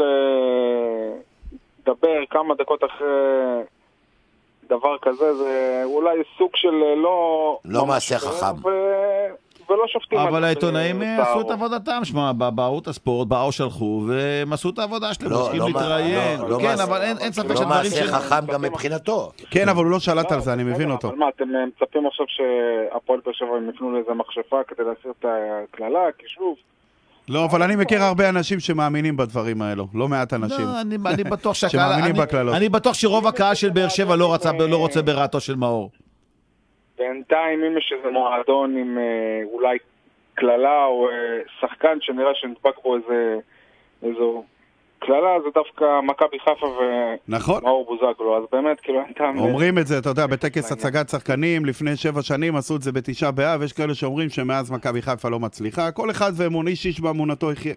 לדבר כמה דקות אחרי דבר כזה, זה אולי סוג של לא מעשה חכם. ולא שופטים. אבל העיתונאים עשו את עבודתם, שמע, בערוץ הספורט, באו שלחו, והם עשו את העבודה שלהם, משכים להתראיין. כן, אבל אין ספק לא מעשה חכם גם מבחינתו. כן, אבל הוא לא שלט על זה, אני מבין אותו. אבל מה, אתם מצפים עכשיו שהפועל באר שבע הם יפנו לאיזה מחשפה כדי להסיר את הכללה, כישוב? לא, אבל אני מכיר הרבה אנשים שמאמינים בדברים האלו, לא מעט אנשים. לא, אני בטוח אני בטוח שרוב הקהל של באר שבע לא רוצה ברעתו של מאור. בינתיים אם יש איזה מועדון עם אולי כללה או שחקן שנראה שנדבק בו איזו כללה, זה דווקא מכבי חיפה ומאור בוזגלו, אז באמת כאילו אין טעם. אומרים את זה, אתה יודע, בטקס הצגת שחקנים לפני 7 שנים עשו את זה בתשעה באב, יש כאלה שאומרים שמאז מכבי חיפה לא מצליחה, כל אחד ואמון איש באמונתו יחיה.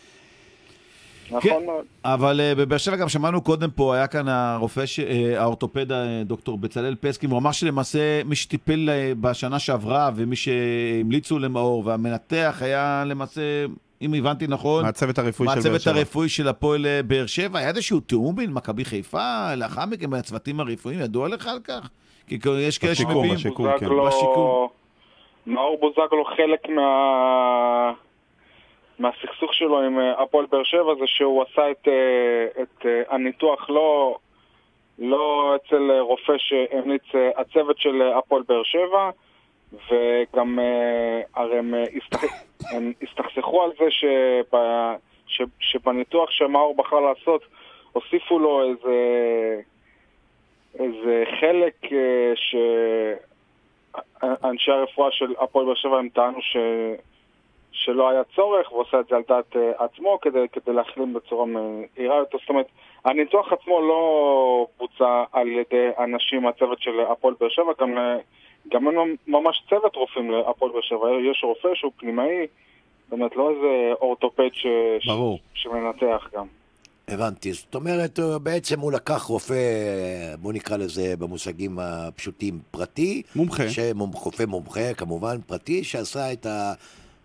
נכון מאוד. אבל בבאר שבע גם שמענו קודם פה, היה כאן הרופא, האורתופד דוקטור בצלאל פסקי, הוא אמר שלמעשה מי שטיפל בשנה שעברה ומי שהמליצו למאור והמנתח היה למעשה אם הבנתי נכון, מהצוות הרפואי של באר מהצוות שבע. הרפואי של הפועל באר שבע, היה איזשהו תיאום בין מכבי חיפה, לאחר מכן מהצוותים הרפואיים, ידוע לך על כך? כי יש כאלה שמביאים... בשיקום, כן. בשיקום. מאור בוזגלו חלק מהסכסוך שלו עם הפועל באר שבע זה שהוא עשה את הניתוח לא אצל רופא שהמליץ הצוות של הפועל באר שבע, וגם הרי הם הסתכסכו על זה שבניתוח שמאור בחר לעשות הוסיפו לו איזה חלק שאנשי הרפואה של הפועל באר שבע הם טענו שלא היה צורך, ועושה את זה על דעת עצמו כדי להחלים בצורה מהירה יותר. זאת אומרת, הניתוח עצמו לא בוצע על ידי אנשים מהצוות של הפועל באר שבע, גם אין ממש צוות רופאים להפועל באר שבע. יש רופא שהוא פנימאי, זאת אומרת, לא איזה אורתופד שמנתח גם. הבנתי, זאת אומרת, בעצם הוא לקח רופא, בוא נקרא לזה במושגים הפשוטים, פרטי. מומחה. רופא מומחה, כמובן, פרטי, שעשה את ה...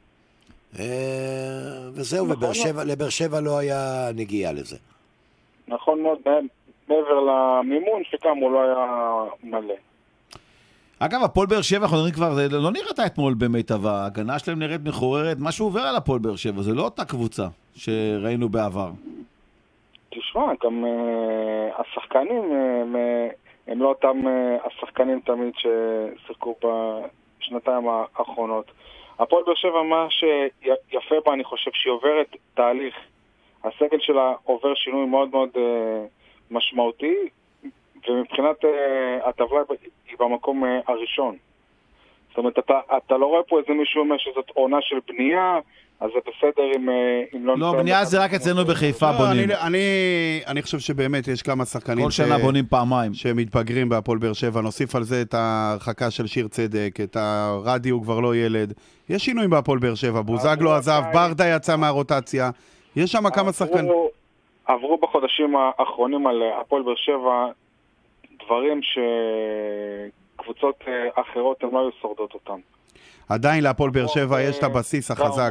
וזהו, ולבאר שבע לא היה נגיעה לזה. נכון מאוד, מעבר למימון שגם הוא לא היה מלא. אגב, הפועל באר שבע, אנחנו נראים כבר, זה לא נראית אתמול במיטב, ההגנה שלהם נראית מחוררת, משהו עובר על הפועל באר שבע, זה לא אותה קבוצה שראינו בעבר. תשמע, גם השחקנים הם לא אותם השחקנים תמיד ששיחקו בשנתיים האחרונות. הפועל באר שבע, מה שיפה בה, אני חושב שהיא עוברת תהליך. הסגל שלה עובר שינוי מאוד מאוד משמעותי, ומבחינת הטבלה היא במקום הראשון. זאת אומרת, אתה לא רואה פה איזה מישהו אומר שזאת עונה של בנייה, אז זה בסדר אם לא... לא, בנייה זה רק אצלנו בחיפה בונים. אני חושב שבאמת יש כמה שחקנים כל שנה בונים פעמיים. שמתבגרים בהפועל באר שבע. נוסיף על זה את ההרחקה של שיר צדק, את הרדי הוא כבר לא ילד. יש שינויים בהפועל באר שבע. בוזגלו עזב, ברדה יצא מהרוטציה. יש שם כמה שחקנים. עברו בחודשים האחרונים על הפועל באר שבע דברים שקבוצות אחרות הן לא היו שורדות אותם. עדיין להפועל באר שבע יש את הבסיס החזק.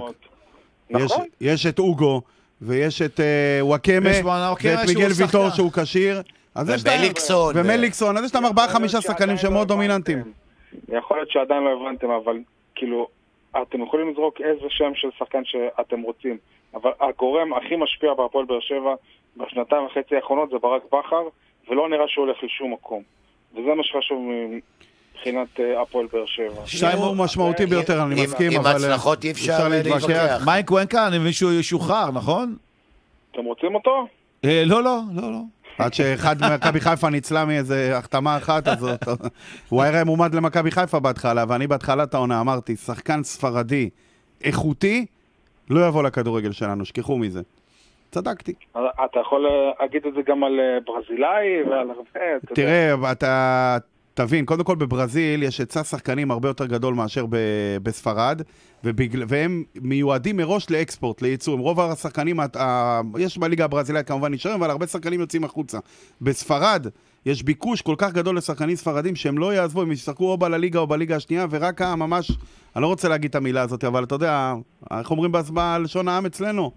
יש את אוגו, ויש את וואקמה, ואת מיגל ויטור שהוא קשיר. ומליקסון. אז יש להם 4-5 שחקנים שהם מאוד דומיננטיים. יכול להיות שעדיין לא הבנתם, אבל כאילו, אתם יכולים לזרוק איזה שם של שחקן שאתם רוצים. אבל הגורם הכי משפיע בהפועל באר שבע בשנתיים וחצי האחרונות זה ברק בכר, ולא נראה שהוא הולך לשום מקום. וזה מה שחשוב מבחינת הפועל באר שבע. שי הוא משמעותי ביותר, אני מסכים, אבל... עם הצלחות אי אפשר להתווכח. מייק קוונקה, אני מבין שהוא ישוחרר, נכון? אתם רוצים אותו? לא. עד שאחד ממכבי חיפה ניצלה מאיזה החתמה אחת, אז הוא היה מועמד למכבי חיפה בהתחלה, ואני בהתחלת העונה אמרתי, שחקן ספרדי איכותי, לא יבוא לכדורגל שלנו, שכחו מזה. צדקתי. אתה יכול להגיד את זה גם על ברזילאי ועל הרבה... תראה, אתה תבין, קודם כל בברזיל יש היצע שחקנים הרבה יותר גדול מאשר בספרד, והם מיועדים מראש לאקספורט, לייצור. רוב השחקנים, יש בליגה הברזילאית כמובן נשארים, אבל הרבה שחקנים יוצאים החוצה. בספרד יש ביקוש כל כך גדול לשחקנים ספרדים שהם לא יעזבו, הם ישחקו או בליגה או בליגה השנייה, ורק ממש, אני לא רוצה להגיד את המילה הזאת, אבל אתה יודע, איך אומרים בלשון העם אצלנו?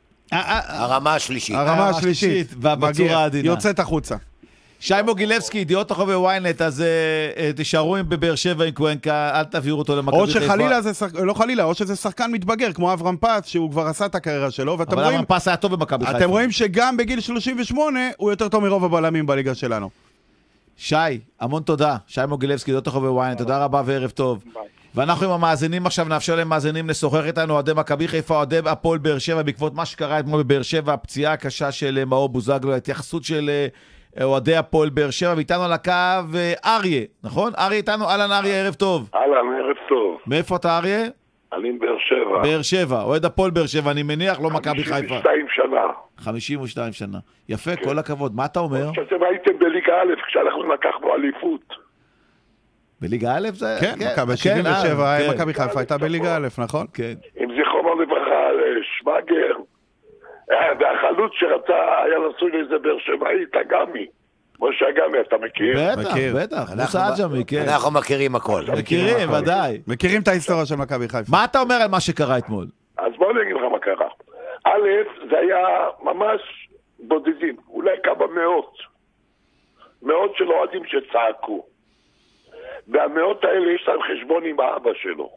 הרמה השלישית. הרמה השלישית. בצורה העדינה. יוצאת החוצה. שי מוגילבסקי, ידיעות אחרונות בוויינט, אז תישארו בבאר שבע עם קוונקה, אל תעבירו אותו למכבי חיפה. או שחלילה זה, לא חלילה, או שזה שחקן מתבגר, כמו אברהם פס, שהוא כבר עשה את הקריירה שלו, ואתם רואים... אבל אברהם פס היה טוב במכבי חיפה. אתם רואים שגם בגיל 38, הוא יותר טוב מרוב הבלמים בליגה שלנו. שי, המון תודה. שי מוגילבסקי, ידיעות אחרונות בוויינט, תודה רבה וערב טוב. ביי. ואנחנו עם המאזינים עכשיו נאפשר להם מאזינים לשוחח איתנו, אוהדי מכבי חיפה, אוהדי הפועל באר שבע, בעקבות מה שקרה אתמול בבאר שבע, הפציעה הקשה של מאור בוזגלו, ההתייחסות של אוהדי הפועל באר שבע, ואיתנו על הקו אריה, נכון? אריה איתנו, אהלן אריה, ערב טוב. אהלן, ערב טוב. מאיפה אתה אריה? אני מבאר שבע. באר שבע, אוהד הפועל באר שבע, אני מניח, לא מכבי חיפה. 52 שנה. 52 שנה. יפה, כל הכבוד. מה אתה אומר? שאתם הייתם בליגה א' כשאנחנו לקחנו אליפות. בליגה א' זה... כן, ב-77 מכבי חיפה הייתה בליגה א', נכון? כן. עם זיכרונו לברכה, שמאגר, והחלוץ שרצה, היה נשוי לאיזה באר שבעי, אגמי. משה אגמי, אתה מכיר? בטח, מוסא עג'מי, כן. אנחנו מכירים הכל. מכירים, ודאי. מכירים את ההיסטוריה של מכבי חיפה. מה אתה אומר על מה שקרה אתמול? אז בוא אני אגיד לך מה קרה. א', זה היה ממש בודדים, אולי כמה מאות של אוהדים שצעקו. והמאות האלה יש להם חשבון עם האבא שלו.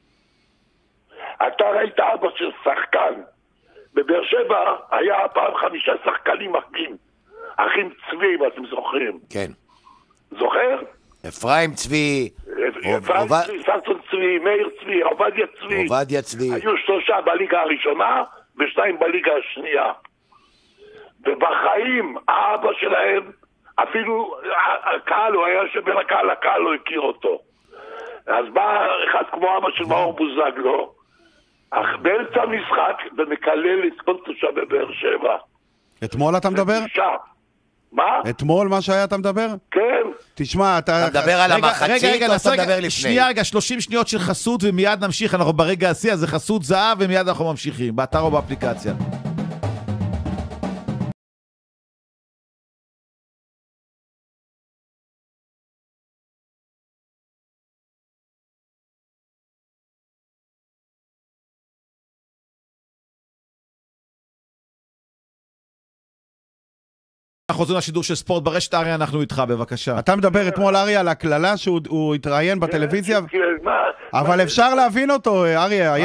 אתה ראית אבא של שחקן. בבאר שבע היה פעם 5 שחקנים אחים צבי, אם אתם זוכרים. כן. זוכר? אפרים צבי, ששון צבי, מאיר צבי, עובדיה צבי. היו 3 בליגה הראשונה ו2 בליגה השנייה. ובחיים האבא שלהם, אפילו הקהל, הוא היה שבין הקהל לא הכיר אותו. אז בא אחד כמו אבא של מאור בוזגלו, באמצע המשחק, ומקלל את כל תושבי באר שבע. אתמול אתה מדבר? מה? אתמול מה שהיה אתה מדבר? כן. תשמע, אתה מדבר על המחצית או אתה מדבר לפני? שנייה, 30 שניות של חסות ומיד נמשיך, אנחנו ברגע השיא, אז זה חסות זהב ומיד אנחנו ממשיכים, באתר או באפליקציה. אנחנו חוזרים לשידור של ספורט ברשת. אריה, אנחנו איתך, בבקשה. אתה מדבר אתמול, אריה, על הכללה שהוא התראיין בטלוויזיה, אבל אפשר להבין אותו, אריה,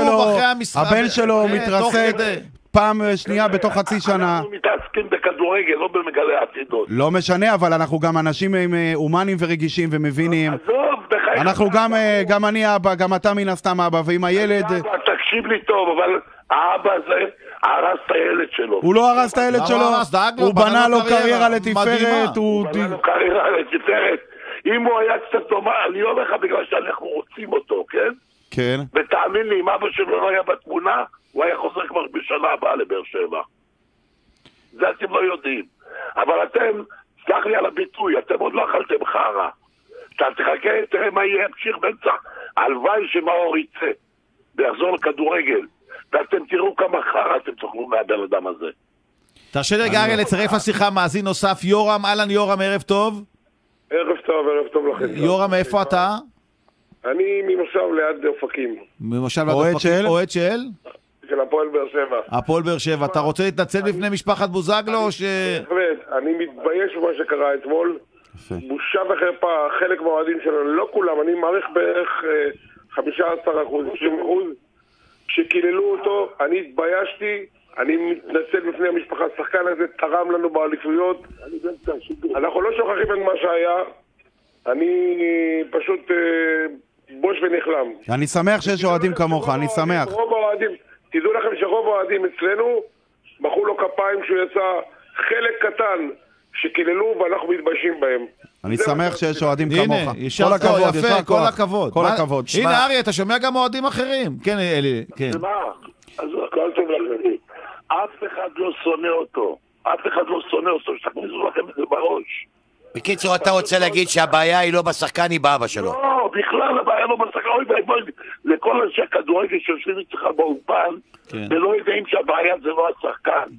הבן שלו מתרסק פעם שנייה בתוך חצי שנה. אנחנו מתעסקים בכדורגל, לא במגלי עתידות. לא משנה, אבל אנחנו גם אנשים הומניים ורגישים ומבינים. אנחנו גם אני אבא, גם אתה מן הסתם אבא, ועם הילד... תקשיב לי טוב, אבל האבא הזה הרס את הילד שלו. הוא לא הרס את הילד שלו, הוא בנה לו קריירה לתפארת. הוא בנה לו קריירה לתפארת. אם הוא היה קצת דומה, אני אומר לך בגלל שאנחנו רוצים אותו, כן? כן. ותאמין לי, אם אבא שלו לא היה בתמונה, הוא היה חוזר כבר בשנה הבאה לבאר שבע. זה אתם לא יודעים. אבל אתם, סלח לי על הביטוי, אתם עוד לא אכלתם חרה. אתה תחכה, תראה מה יהיה, המשיך באמצע. הלוואי שמאור יצא ויחזור לכדורגל. ואתם תראו כמה חרה אתם תוכלו מהבן אדם הזה. תרשה לי רגע לצרף לשיחה מאזין נוסף. יורם, אהלן יורם, ערב טוב. ערב טוב לכם. יורם, איפה אתה? אני ממושב ליד אופקים. ממושב ליד אופקים. אוהד של? של הפועל באר שבע. הפועל באר שבע. אתה רוצה להתנצל בפני משפחת בוזגלו או ש... אני מתבייש במה שקרה אתמול. בושה וחרפה. חלק מהאוהדים שלנו, לא כולם, אני מעריך בערך 15%, 20%. כשקיללו אותו, אני התביישתי, אני מתנצל בפני המשפחה, השחקן הזה תרם לנו באליפויות, אנחנו לא שוכחים את מה שהיה, אני פשוט בוש ונכלם. אני שמח שיש אוהדים כמוך, אני שמח. תדעו לכם שרוב האוהדים אצלנו, מחאו לו כפיים שהוא יצא חלק קטן שקיללו ואנחנו מתביישים בהם. אני שמח שיש אוהדים כמוך. כל הכבוד, יפה, כל הכבוד. כל הכבוד. הנה אריה, אתה שומע גם אוהדים אחרים. כן, אלי, כן. מה? אז הכל טוב לכם. אף אחד לא שונא אותו. אף אחד לא שונא אותו, שתכניסו לכם את זה בראש. בקיצור, אתה רוצה להגיד שהבעיה היא לא בשחקן, היא באבא שלו. לא, בכלל הבעיה לא בשחקן. אוי, לכל אנשי הכדורגל שיושבים אצלך באולפן, ולא יודעים שהבעיה זה לא השחקן.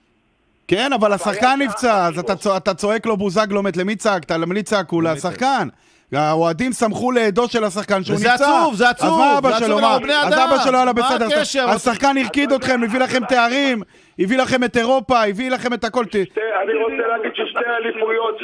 כן, אבל השחקן נפצע, אז אתה צועק לו בוזגלו מת, למי צעקת? למי צעקו? לשחקן. האוהדים שמחו לעדו של השחקן שהוא נפצע. זה עצוב, זה עצוב. אז מה אבא שלו? אז אבא שלו היה בסדר. השחקן הרקיד אתכם, הביא לכם תארים, הביא לכם את אירופה, הביא לכם את הכל. אני רוצה להגיד ששתי אליפויות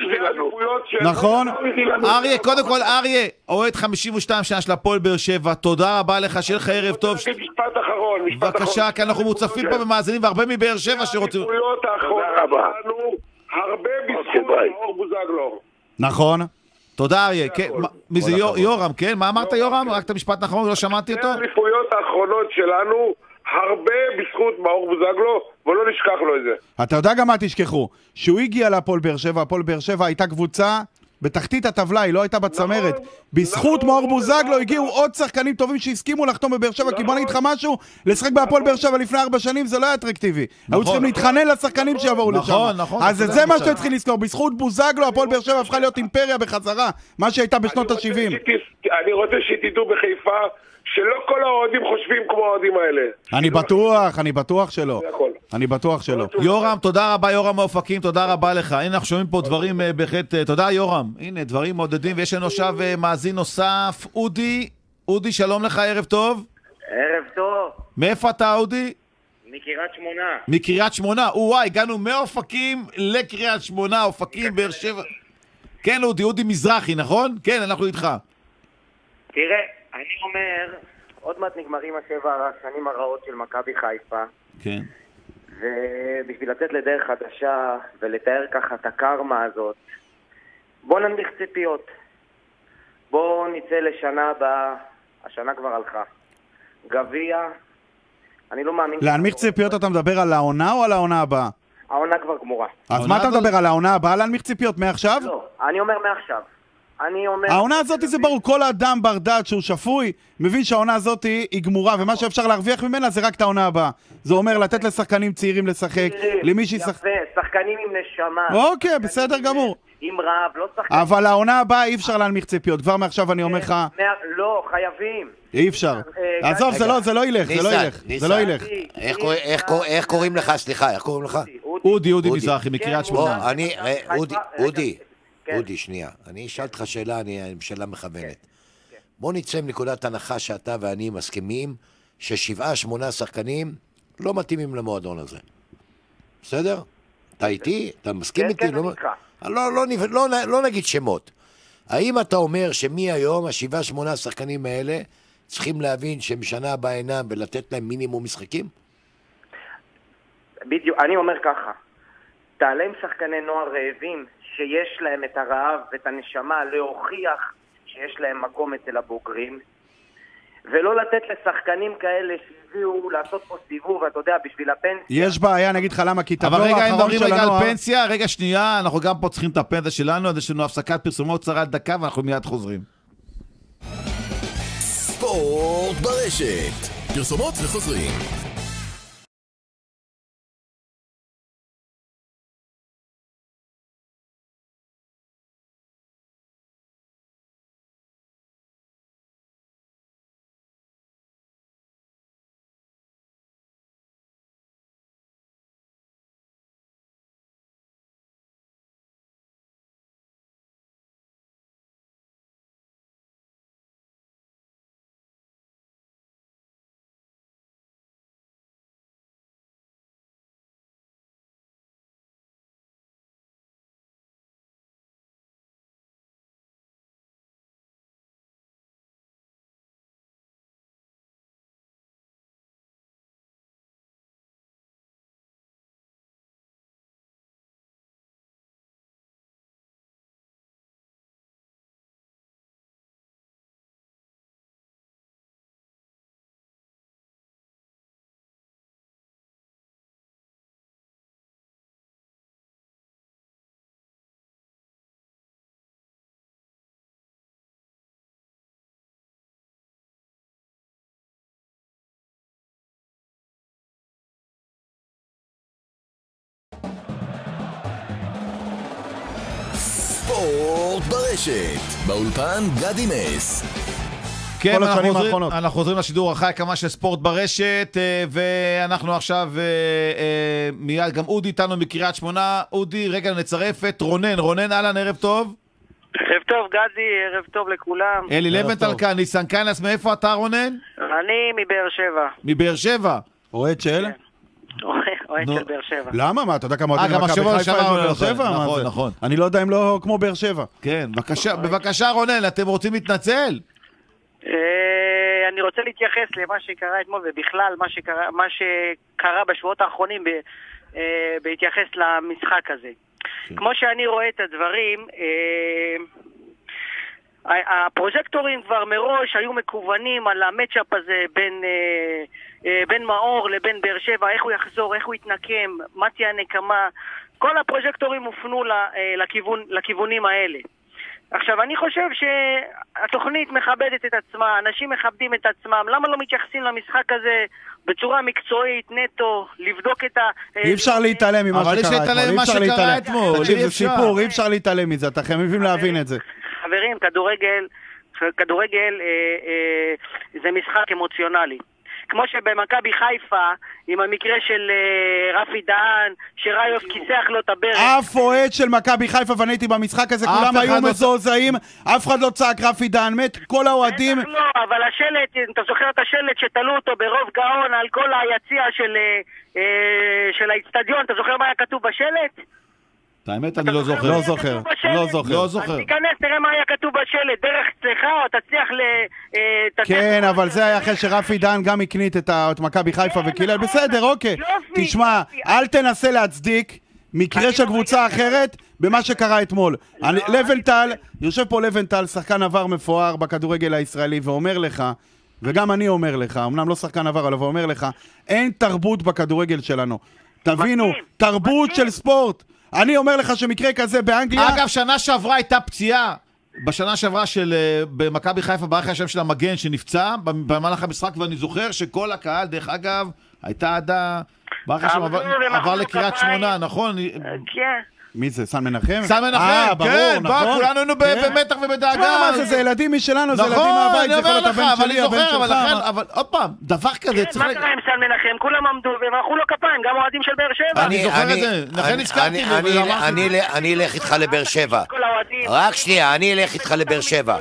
נכון? אריה, קודם כל, אריה, אוהד 52 שנה של הפועל באר שבע, תודה רבה לך, שיהיה לך ערב טוב. משפט אחרון. בבקשה, כי אנחנו מוצפים פה במאזינים, והרבה מבאר שבע שרוצים... האליפויות האחרונות שלנו, הרבה בזכות מאור בוזגלו. נכון. תודה אריה, מי זה יורם, כן? מה אמרת יורם? רק את המשפט האחרון, לא שמעתי אותו? האליפויות האחרונות שלנו, הרבה בזכות מאור בוזגלו, ולא נשכח לו את זה. אתה יודע גם מה תשכחו, שהוא הגיע להפועל באר שבע, הפועל באר שבע הייתה קבוצה בתחתית הטבלה, היא לא הייתה בצמרת. בזכות מאור בוזגלו הגיעו עוד שחקנים טובים שהסכימו לחתום בבאר שבע, כי בוא נגיד לך משהו, לשחק בהפועל באר שבע לפני 4 שנים זה לא היה אטרקטיבי. היו צריכים להתחנן לשחקנים שיבואו לשם. אז זה מה שאתם צריכים לזכור, בזכות בוזגלו הפועל באר שבע הפכה להיות אימפריה בחזרה, מה שהייתה בשנות ה-70. אני רוצה שתדעו בחיפה שלא כל האוהדים חושבים כמו האוהדים האלה. אני בטוח שלא. אני בטוח שלא. יורם, תודה רבה, יורם מאופקים, תודה רבה לך. הנה, אנחנו שומעים פה דברים בהחלט, תודה יורם. הנה, דברים מעודדים, ויש לנו עכשיו מאזין נוסף, אודי. אודי, שלום לך, ערב טוב. ערב טוב. מאיפה אתה, אודי? מקריית שמונה. מקריית שמונה, וואי, הגענו מאופקים לקריית שמונה, אופקים, באר שבע. כן, אודי מזרחי, נכון? כן, אנחנו איתך. תראה, אני אומר, עוד מעט נגמרים 7 השנים הרעות של מכבי חיפה. כן. ובשביל לצאת לדרך חדשה ולתאר ככה את הקרמה הזאת, בוא ננמיך ציפיות. בוא נצא לשנה הבאה, השנה כבר הלכה. גביע, אני לא מאמין... להנמיך ציפיות אתה מדבר על העונה או על העונה הבאה? העונה כבר גמורה. אז מה אתה מדבר על העונה הבאה להנמיך ציפיות מעכשיו? לא, אני אומר מעכשיו. העונה הזאת זה ברור, כל אדם בר דעת שהוא שפוי מבין שהעונה הזאת היא גמורה, ומה שאפשר להרוויח ממנה זה רק את העונה הבאה. זה אומר לתת לשחקנים צעירים לשחק, למי שישחק... יפה, שחקנים עם נשמה. אוקיי, בסדר גמור. עם רב, לא שחקנים. אבל העונה הבאה אי אפשר להנמיך ציפיות, כבר מעכשיו אני אומר לך... לא, חייבים. אי אפשר. עזוב, זה לא ילך, זה לא ילך. איך קוראים לך? סליחה, איך קוראים לך? אודי מזרחי, מקריית שמונה. אודי, שנייה. אני אשאל אותך שאלה, אני שאלה מכוונת. בוא נצא מנקודת הנחה שאתה ואני מסכימים ש7-8 שחקנים לא מתאימים למועדון הזה. בסדר? אתה איתי? אתה מסכים איתי? כן, לא נגיד שמות. האם אתה אומר שמהיום 7-8 שחקנים האלה צריכים להבין שמשנה הבאה אינם ולתת להם מינימום משחקים? בדיוק, אני אומר ככה. תעלה עם שחקני נוער רעבים שיש להם את הרעב ואת הנשמה להוכיח שיש להם מקום אצל הבוגרים, ולא לתת לשחקנים כאלה שהביאו לעשות פה סיבוב, ואתה יודע, בשביל הפנסיה. יש בעיה, נגיד לך למה, כי אבל רגע, אם מדברים רגע על פנסיה, רגע שנייה, אנחנו גם פה צריכים את הפנסיה שלנו, אז יש לנו הפסקת פרסומות קצרה דקה, ואנחנו מיד חוזרים. ספורט ברשת, פרסומות וחוזרים. ספורט ברשת, באולפן גדי נס. כן, אנחנו חוזרים לשידור החי, כמה של ספורט ברשת, ואנחנו עכשיו מיד גם אודי איתנו מקריית שמונה. אודי, רגע נצרף את רונן, אהלן, ערב טוב. ערב טוב גדי, ערב טוב לכולם. אלי לבנטל כאן, ניסן קיינס, מאיפה אתה רונן? אני מבאר שבע. מבאר שבע? אוהד של? אוהד של באר שבע. למה? מה, אתה יודע כמה אוהדים מכבי חיפה יש בבאר שבע? נכון. אני לא יודע אם לא כמו באר שבע. כן, בבקשה רונן, אתם רוצים להתנצל? אני רוצה להתייחס למה שקרה אתמול ובכלל מה שקרה בשבועות האחרונים בהתייחס למשחק הזה. כמו שאני רואה את הדברים, הפרוז'קטורים כבר מראש היו מקוונים על המאצ'אפ הזה בין מאור לבין באר שבע, איך הוא יחזור, איך הוא יתנקם, מה תהיה הנקמה. כל הפרוז'קטורים הופנו לכיוונים האלה. עכשיו, אני חושב שהתוכנית מכבדת את עצמה, אנשים מכבדים את עצמם, למה לא מתייחסים למשחק הזה בצורה מקצועית, נטו, לבדוק את ה... אי אפשר להתעלם ממה שקרה אתמול. אבל יש להתעלם ממה שקרה אתמול. תקשיב, זה סיפור, אי אפשר להתעלם מזה, אתם חייבים להבין את זה. חברים, כדורגל זה משחק אמוציונלי. כמו שבמכבי חיפה, עם המקרה של רפי דהן, שראיוף כיסח לו את הברך. אף אוהד של מכבי חיפה, ואני הייתי במשחק הזה, כולם היו מזועזעים, אף אחד לא צעק רפי דהן, מת, כל האוהדים... בטח לא, אבל השלט, אתה זוכר את השלט שתלו אותו ברוב גאון על כל היציע של האצטדיון, אתה זוכר מה היה כתוב בשלט? האמת, אני לא זוכר. לא זוכר. אז תיכנס, תראה מה היה כתוב בשלט, דרך צלחה, או תצליח כן, אבל זה היה אחרי שרפי דהן גם הקנית את מכבי חיפה וקילל, בסדר, אוקיי. תשמע, אל תנסה להצדיק מקרה של קבוצה אחרת במה שקרה אתמול. לבנטל, יושב פה לבנטל, שחקן עבר מפואר בכדורגל הישראלי, ואומר לך, וגם אני אומר לך, אמנם לא שחקן עבר, אבל אומר לך, אין תרבות בכדורגל שלנו. תבינו, תרבות של ספורט. אני אומר לך שמקרה כזה באנגליה... אגב, שנה שעברה הייתה פציעה. בשנה שעברה במכבי חיפה, ברח השם של המגן שנפצע במהלך המשחק, ואני זוכר שכל הקהל, דרך אגב, הייתה עדה... ברח השם עבר לקריית שמונה, נכון? כן. מי זה? סן מנחם? סן מנחם, כן, בא, כולנו היינו במתח ובדאגה. מה זה, זה ילדים משלנו, זה ילדים מהבית, זה יכול להיות הבן שלי, הבן שלך. אבל עוד פעם, דבר כזה צריך... מה קרה עם סן מנחם? כולם עמדו ומחאו לו כפיים, גם אוהדים של באר שבע. אני זוכר את זה, לכן הזכרתי. אני אלך איתך לבאר שבע. רק שנייה, אני אלך איתך לבאר שבע.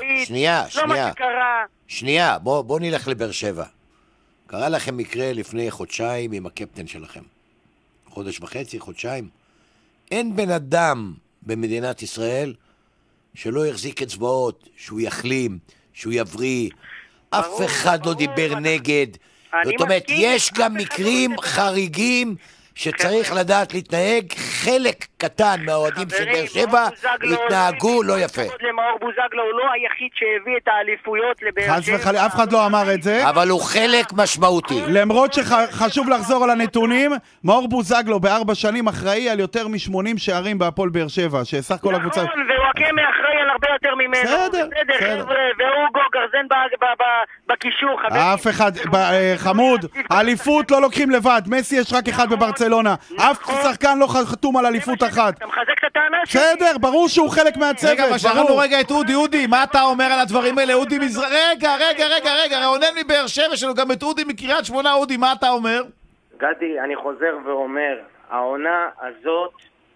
שנייה, בוא נלך לבאר שבע. קרה לכם מקרה לפני חודשיים עם הקפטן שלכם. חודש וחצי, חודשיים. אין בן אדם במדינת ישראל שלא יחזיק אצבעות, שהוא יחלים, שהוא יבריא. אף אחד לא דיבר נגד. זאת אומרת, יש גם מקרים חריגים שצריך לדעת להתנהג. חלק קטן מהאוהדים של באר שבע התנהגו לא יפה. למאור בוזגלו הוא לא היחיד שהביא את האליפויות לבאר שבע. אף אחד לא אמר את זה. אבל הוא חלק משמעותי. למרות שחשוב לחזור על הנתונים, מאור בוזגלו ב4 שנים אחראי על יותר מ-80 שערים בהפועל באר שבע, שסך כל הקבוצה... נכון, ווואקמה אחראי על הרבה יותר ממנו. בסדר, חבר'ה, והוגו גרזן בקישור. אף אחד, חמוד, האליפות לא לוקחים לבד, מסי יש רק אחד בברצלונה. אף שחקן לא חתום על אליפות אחת. אתה מחזק את הטענה שלי. בסדר, ברור שהוא חלק מהצוות. רגע, אבל שרנו רגע את אודי, מה אתה אומר על הדברים האלה? אודי רגע, רונן מבאר שבע שלו, גם את אודי מקריית שמונה. אודי, מה אתה אומר? גדי, אני חוזר ואומר, העונה הזאת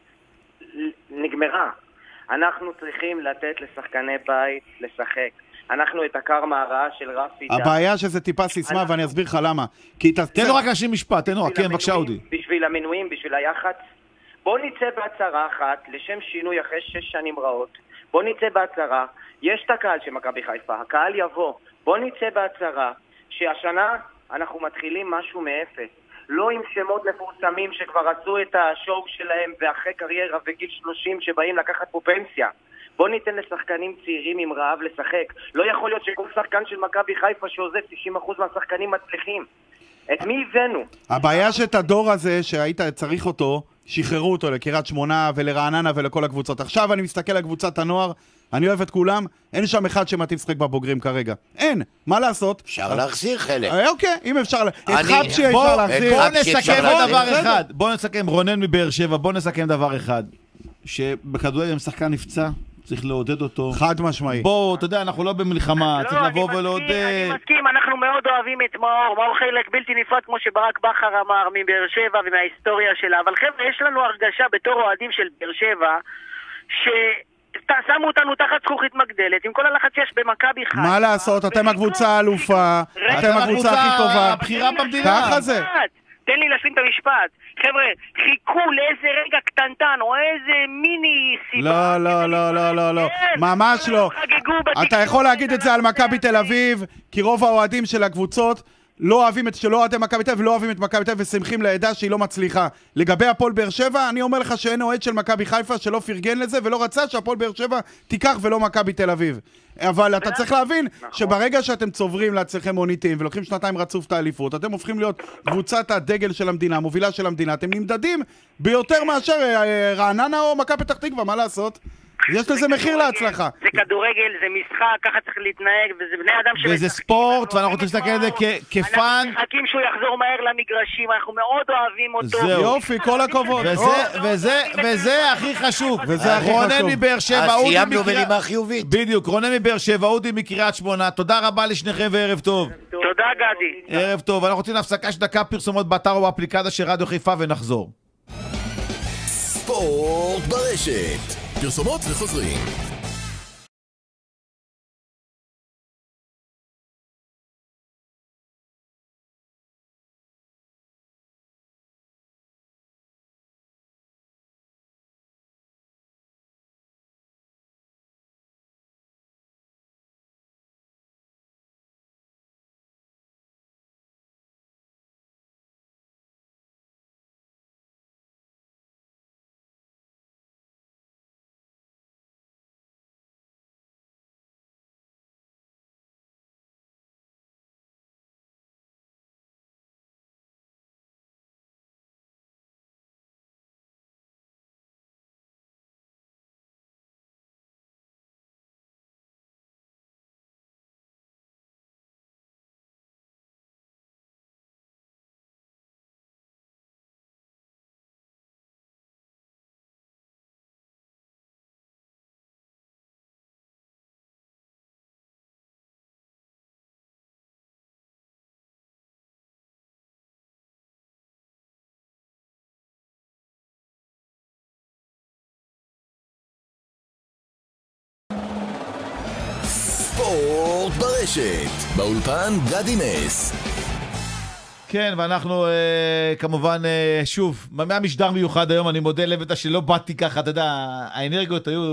נגמרה. אנחנו צריכים לתת לשחקני בית לשחק. אנחנו את הקרמה הרעה של רפי דהן. הבעיה שזה טיפה סיסמה, ואני אסביר לך למה. תן לו רק להשלים משפט, תן לו, כן, בבקשה אודי. בשביל המנויים, בשביל היח"צ, בוא נצא בהצהרה אחת, לשם שינוי אחרי 6 שנים רעות. בוא נצא בהצהרה, יש את הקהל של מכבי חיפה, הקהל יבוא. בוא נצא בהצהרה, שהשנה אנחנו מתחילים משהו מאפס. לא עם שמות מפורסמים שכבר עשו את השואו שלהם ואחרי קריירה וגיל 30 שבאים לקחת פה פנסיה. בוא ניתן לשחקנים צעירים עם רעב לשחק. לא יכול להיות שכל שחקן של מכבי חיפה שעוזב 90% מהשחקנים מצליחים. את מי הבאנו? הבעיה שאת הדור הזה שהיית צריך אותו, שחררו אותו לקריית שמונה ולרעננה ולכל הקבוצות. עכשיו אני מסתכל על קבוצת הנוער, אני אוהב את כולם, אין שם אחד שמתאים לשחק בבוגרים כרגע. אין, מה לעשות? אפשר להחזיר חלק. אוקיי, אם אפשר... את חבשי אפשר להחזיר. בוא נסכם דבר אחד. בוא נסכם, רונן מבאר שבע, בוא נסכם דבר אחד. שבכדורגל אם שחקן נפצע, צריך לעודד אותו. חד משמעי. בוא, אתה יודע, אנחנו לא במלחמה, צריך לבוא ולעודד. אני מסכים, אנחנו מאוד אוהבים את מאור. מאור חלק בלתי נפרד, כמו שברק בכר אמר, מבאר שבע ומההיסטוריה שלה. אבל חבר'ה, יש לנו הרגשה בתור אוהדים של באר שבע, שמו אותנו תחת זכוכית מגדלת, עם כל הלחץ שיש במכבי חיפה. מה לעשות? אתם הקבוצה האלופה, אתם הקבוצה הכי טובה. הבחירה במדינה. ככה זה. תן לי לשים את המשפט. חבר'ה, חיכו לאיזה רגע קטנטן או איזה מיני סיבה. לא, ממש לא. אתה יכול להגיד את זה על מכבי תל אביב, כי רוב האוהדים של הקבוצות לא אוהבים את שלא אוהדים מכבי תל אביב ולא אוהבים את מכבי תל אביב ושמחים לעדה שהיא לא מצליחה. לגבי הפועל באר שבע, אני אומר לך שאין אוהד של מכבי חיפה שלא פרגן לזה ולא רצה שהפועל באר שבע תיקח ולא מכבי תל אביב. אבל אתה צריך להבין שברגע שאתם צוברים לעצמכם מוניטים ולוקחים 2 רצוף את האליפות, אתם הופכים להיות קבוצת הדגל של המדינה, מובילה של המדינה, אתם נמדדים ביותר מאשר רעננה או מכבי פתח תקווה, מה לעשות? יש לזה מחיר להצלחה. זה כדורגל, זה משחק, ככה צריך להתנהג, וזה בני אדם וזה ספורט, ואנחנו רוצים להסתכל על זה כפן. אנחנו מחכים שהוא יחזור מהר למגרשים, אנחנו מאוד אוהבים אותו. זהו. יופי, כל הכבוד. וזה הכי חשוב. וזה הכי חשוב. רונן מבאר שבע, אודי סיימנו בנימה חיובית. בדיוק, רונן מבאר שבע, אודי מקריית שמונה. תודה רבה לשניכם וערב טוב. תודה גדי. ערב טוב. אנחנו רוצים להפסקה של דקה, פרסומות באתר או באפליקציה של רדיו חיפה ונחזור. ספורט ברשת. פרסומות וחוזרים. ספורט ברשת, באולפן גדי נס. כן, ואנחנו כמובן, שוב, מהמשדר מיוחד היום, אני מודה לבטה שלא באתי ככה, אתה יודע, האנרגיות היו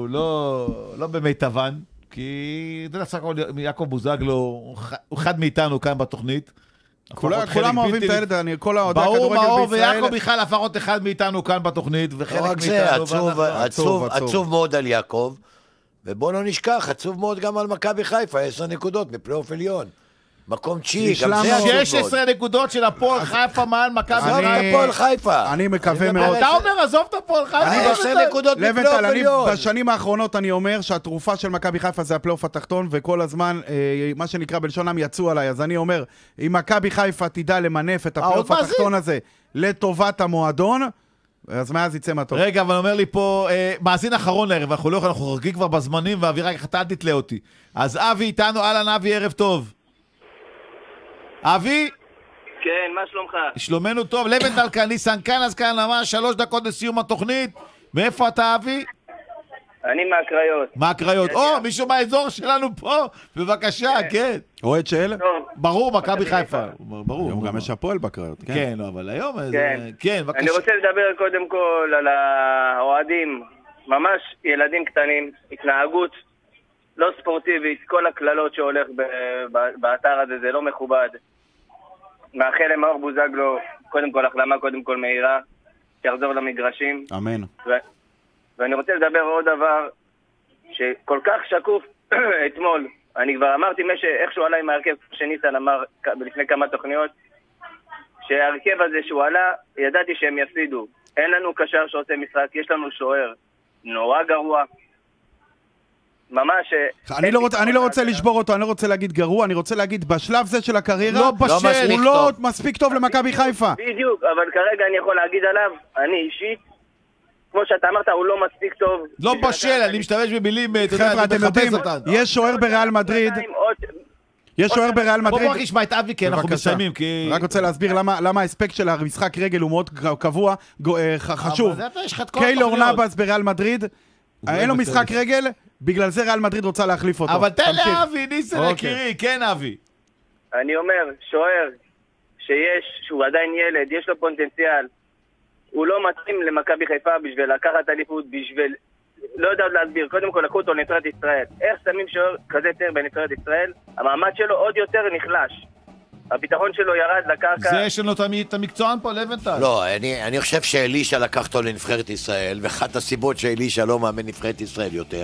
לא במיטבן, כי אתה יודע, סך הכל יעקב בוזגלו, הוא אחד מאיתנו כאן בתוכנית. כולם אוהבים את הילד, כל העודי הכדורגל בישראל. ברור, ויעקב בכלל הפך עוד אחד מאיתנו כאן בתוכנית, וחלק מאיתנו. עצוב מאוד על יעקב. ובוא לא נשכח, עצוב מאוד גם על מכבי חיפה, 10 נקודות מפלייאוף עליון. מקום 9, גם זה עצוב מאוד. 16 נקודות של הפועל חיפה מעל מכבי חיפה. עזוב את הפועל חיפה. אני מקווה מאוד. אתה אומר, עזוב את הפועל חיפה. אני 10 נקודות מפלייאוף עליון. בשנים האחרונות אני אומר שהתרופה של מכבי חיפה זה הפלייאוף התחתון, וכל הזמן, מה שנקרא בלשון העם, יצאו עליי. אז אני אומר, אם מכבי חיפה תדע למנף את הפלייאוף התחתון הזה לטובת המועדון, אז מאז יצא מה טוב. רגע, אבל אומר לי פה, מאזין אחרון לערב, אנחנו חורגים כבר בזמנים, ואווירה ככה אל תתלה אותי. אז אבי איתנו, אהלן אבי, ערב טוב. אבי? כן, מה שלומך? שלומנו טוב, לבנטל כאן, ניסן כאן, אז כאן ממש 3 דקות לסיום התוכנית. מאיפה אתה אבי? אני מהקריות. מהקריות. מישהו מהאזור שלנו פה, בבקשה, כן. אוהד של? ברור, מכבי חיפה. ברור. היום גם יש הפועל בקריות. כן, אבל היום... כן, אני רוצה לדבר קודם כל על האוהדים, ממש ילדים קטנים, התנהגות לא ספורטיבית, כל הכללות שהולך באתר הזה, זה לא מכובד. מאחל למאור בוזגלו, קודם כל החלמה, קודם כל מהירה, שיחזור למגרשים. אמן. ואני רוצה לדבר עוד דבר שכל כך שקוף אתמול, אני כבר אמרתי איכשהו עלה עם ההרכב שניסן אמר לפני כמה תוכניות, שההרכב הזה שהוא עלה, ידעתי שהם יפסידו. אין לנו קשר שעושה משחק, יש לנו שוער נורא גרוע. ממש... אני לא רוצה לשבור אותו, אני לא רוצה להגיד גרוע, אני רוצה להגיד בשלב זה של הקריירה, הוא לא מספיק טוב למכבי חיפה. בדיוק, אבל כרגע אני יכול להגיד עליו, אני אישית, כמו שאתה אמרת, הוא לא מספיק טוב. לא בשל, אני משתמש במילים, חבר'ה, אתם יודעים, יש שוער בריאל מדריד, בוא נשמע את אבי, כי אנחנו מסיימים. רק רוצה להסביר למה האספקט של המשחק רגל הוא מאוד קבוע, חשוב. קיילור נאבס בריאל מדריד, אין לו משחק רגל, בגלל זה ריאל מדריד רוצה להחליף אותו. אבל תן לאבי, ניסן יקירי, כן אבי. אני אומר, שוער שהוא עדיין ילד, יש לו פוטנציאל, הוא לא מתאים למכבי חיפה בשביל לקחת אליפות, בשביל, לא יודע עוד להסביר, קודם כל לקחו אותו לנבחרת ישראל. איך שמים שוער כזה יותר בנבחרת ישראל? המעמד שלו עוד יותר נחלש. הביטחון שלו ירד לקרקע. זה יש לנו את המקצוען פה, לבנטל. לא, אני חושב שאלישה לקח אותו לנבחרת ישראל, ואחת הסיבות שאלישה לא מאמן נבחרת ישראל יותר,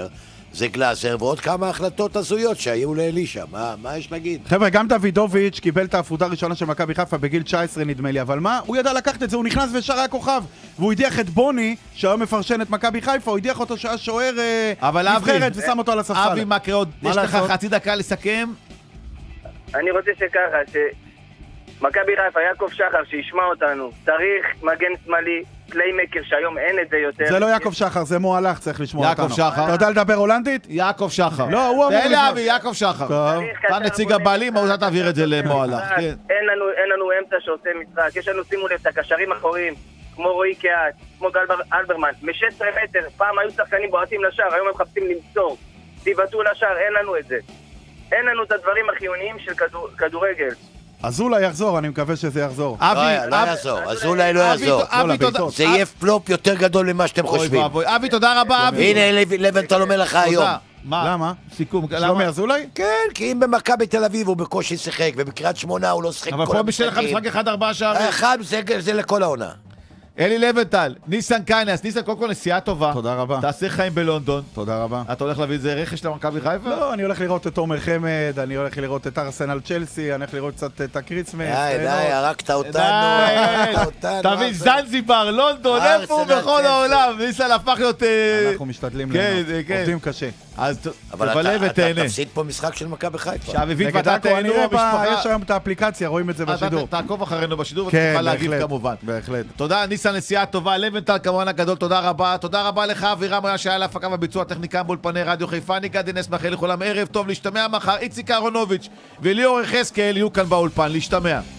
זה גלאזר, ועוד כמה החלטות הזויות שהיו לאלישה. מה יש להגיד? חבר'ה, גם דוידוביץ' קיבל את ההפרודה הראשונה של מכבי חיפה בגיל 19 נדמה לי, אבל מה? הוא ידע לקחת את זה, הוא נכנס ושרה הכוכב, והוא הדיח את בוני, שהיום מפרשן את מכבי חיפה, הוא הדיח אותו שהיה שוער נבחרת ושם אותו על הספסל. אבי מקריאות, יש לך חצי דקה לסכם? אני רוצה שככה, מכבי חיפה, יעקב שחר, שישמע אותנו, צריך מגן שמאלי, פליימקר, שהיום אין את זה יותר. זה לא יעקב שחר, זה מועלך, צריך לשמוע אותנו. יעקב שחר. אתה יודע לדבר הולנדית? יעקב שחר. לא, הוא אמור תן לאבי, יעקב שחר. אתה נציג הבעלים, או אתה תעביר את זה למועלך. אין לנו אמצע שעושה משחק, יש לנו, שימו לב, את הקשרים אחוריים, כמו רועי קהת, כמו גל אלברמן, מ-16 מטר, פעם היו שחקנים בועטים לשער, היום הם מחפשים למסור, תיבטאו לשער, אין לנו את זה. אין לנו את הדברים החיוניים של כדורגל. אזולאי יחזור, אני מקווה שזה יחזור. לא יעזור, אזולאי לא יעזור. זה יהיה פלופ יותר גדול ממה שאתם חושבים. אבי, תודה רבה, אבי. הנה, לבנטל אומר לך היום. למה? סיכום. שלומי אזולאי? כן, כי אם במכבי בתל אביב הוא בקושי שיחק, ובקריית שמונה הוא לא שיחק כל המשחקים. אבל פה בשביל לך משחק 1-4 שערים. אחד זה לכל העונה. אלי לבנטל, ניסן קיינס, ניסן קודם כל נסיעה טובה. תודה רבה. תעשה חיים בלונדון. תודה רבה. אתה הולך להביא איזה רכש למכבי חיפה? לא, אני הולך לראות את עומר חמד, אני הולך לראות את ארסנל צ'לסי, אני הולך לראות קצת את הקריסמס. די, הרגת אותנו. תביא זנזיבר, לונדון, איפה הוא בכל העולם? ניסן הפך להיות... אנחנו משתדלים לנו, עובדים קשה. אז אבל תבלה ותהנה. אתה תפסיד פה משחק של מכבי חיפה. שאביבית ואתה תהנו במשפחה. יש היום את האפליקציה, רואים את זה בשידור. תעקוב אחרינו בשידור ותוכל להגיב כמובן. בהחלט. תודה, ניסן, נסיעה טובה. לבנטל כמובן הגדול, תודה רבה. תודה רבה לך, אבירם היה שהיה להפקה וביצוע טכניקה באולפני רדיו חיפה. אני גדי נס, מאחל לכולם ערב טוב, להשתמע מחר. איציק אהרונוביץ' וליאור יחזקאל יהיו כאן באולפן, להשתמע.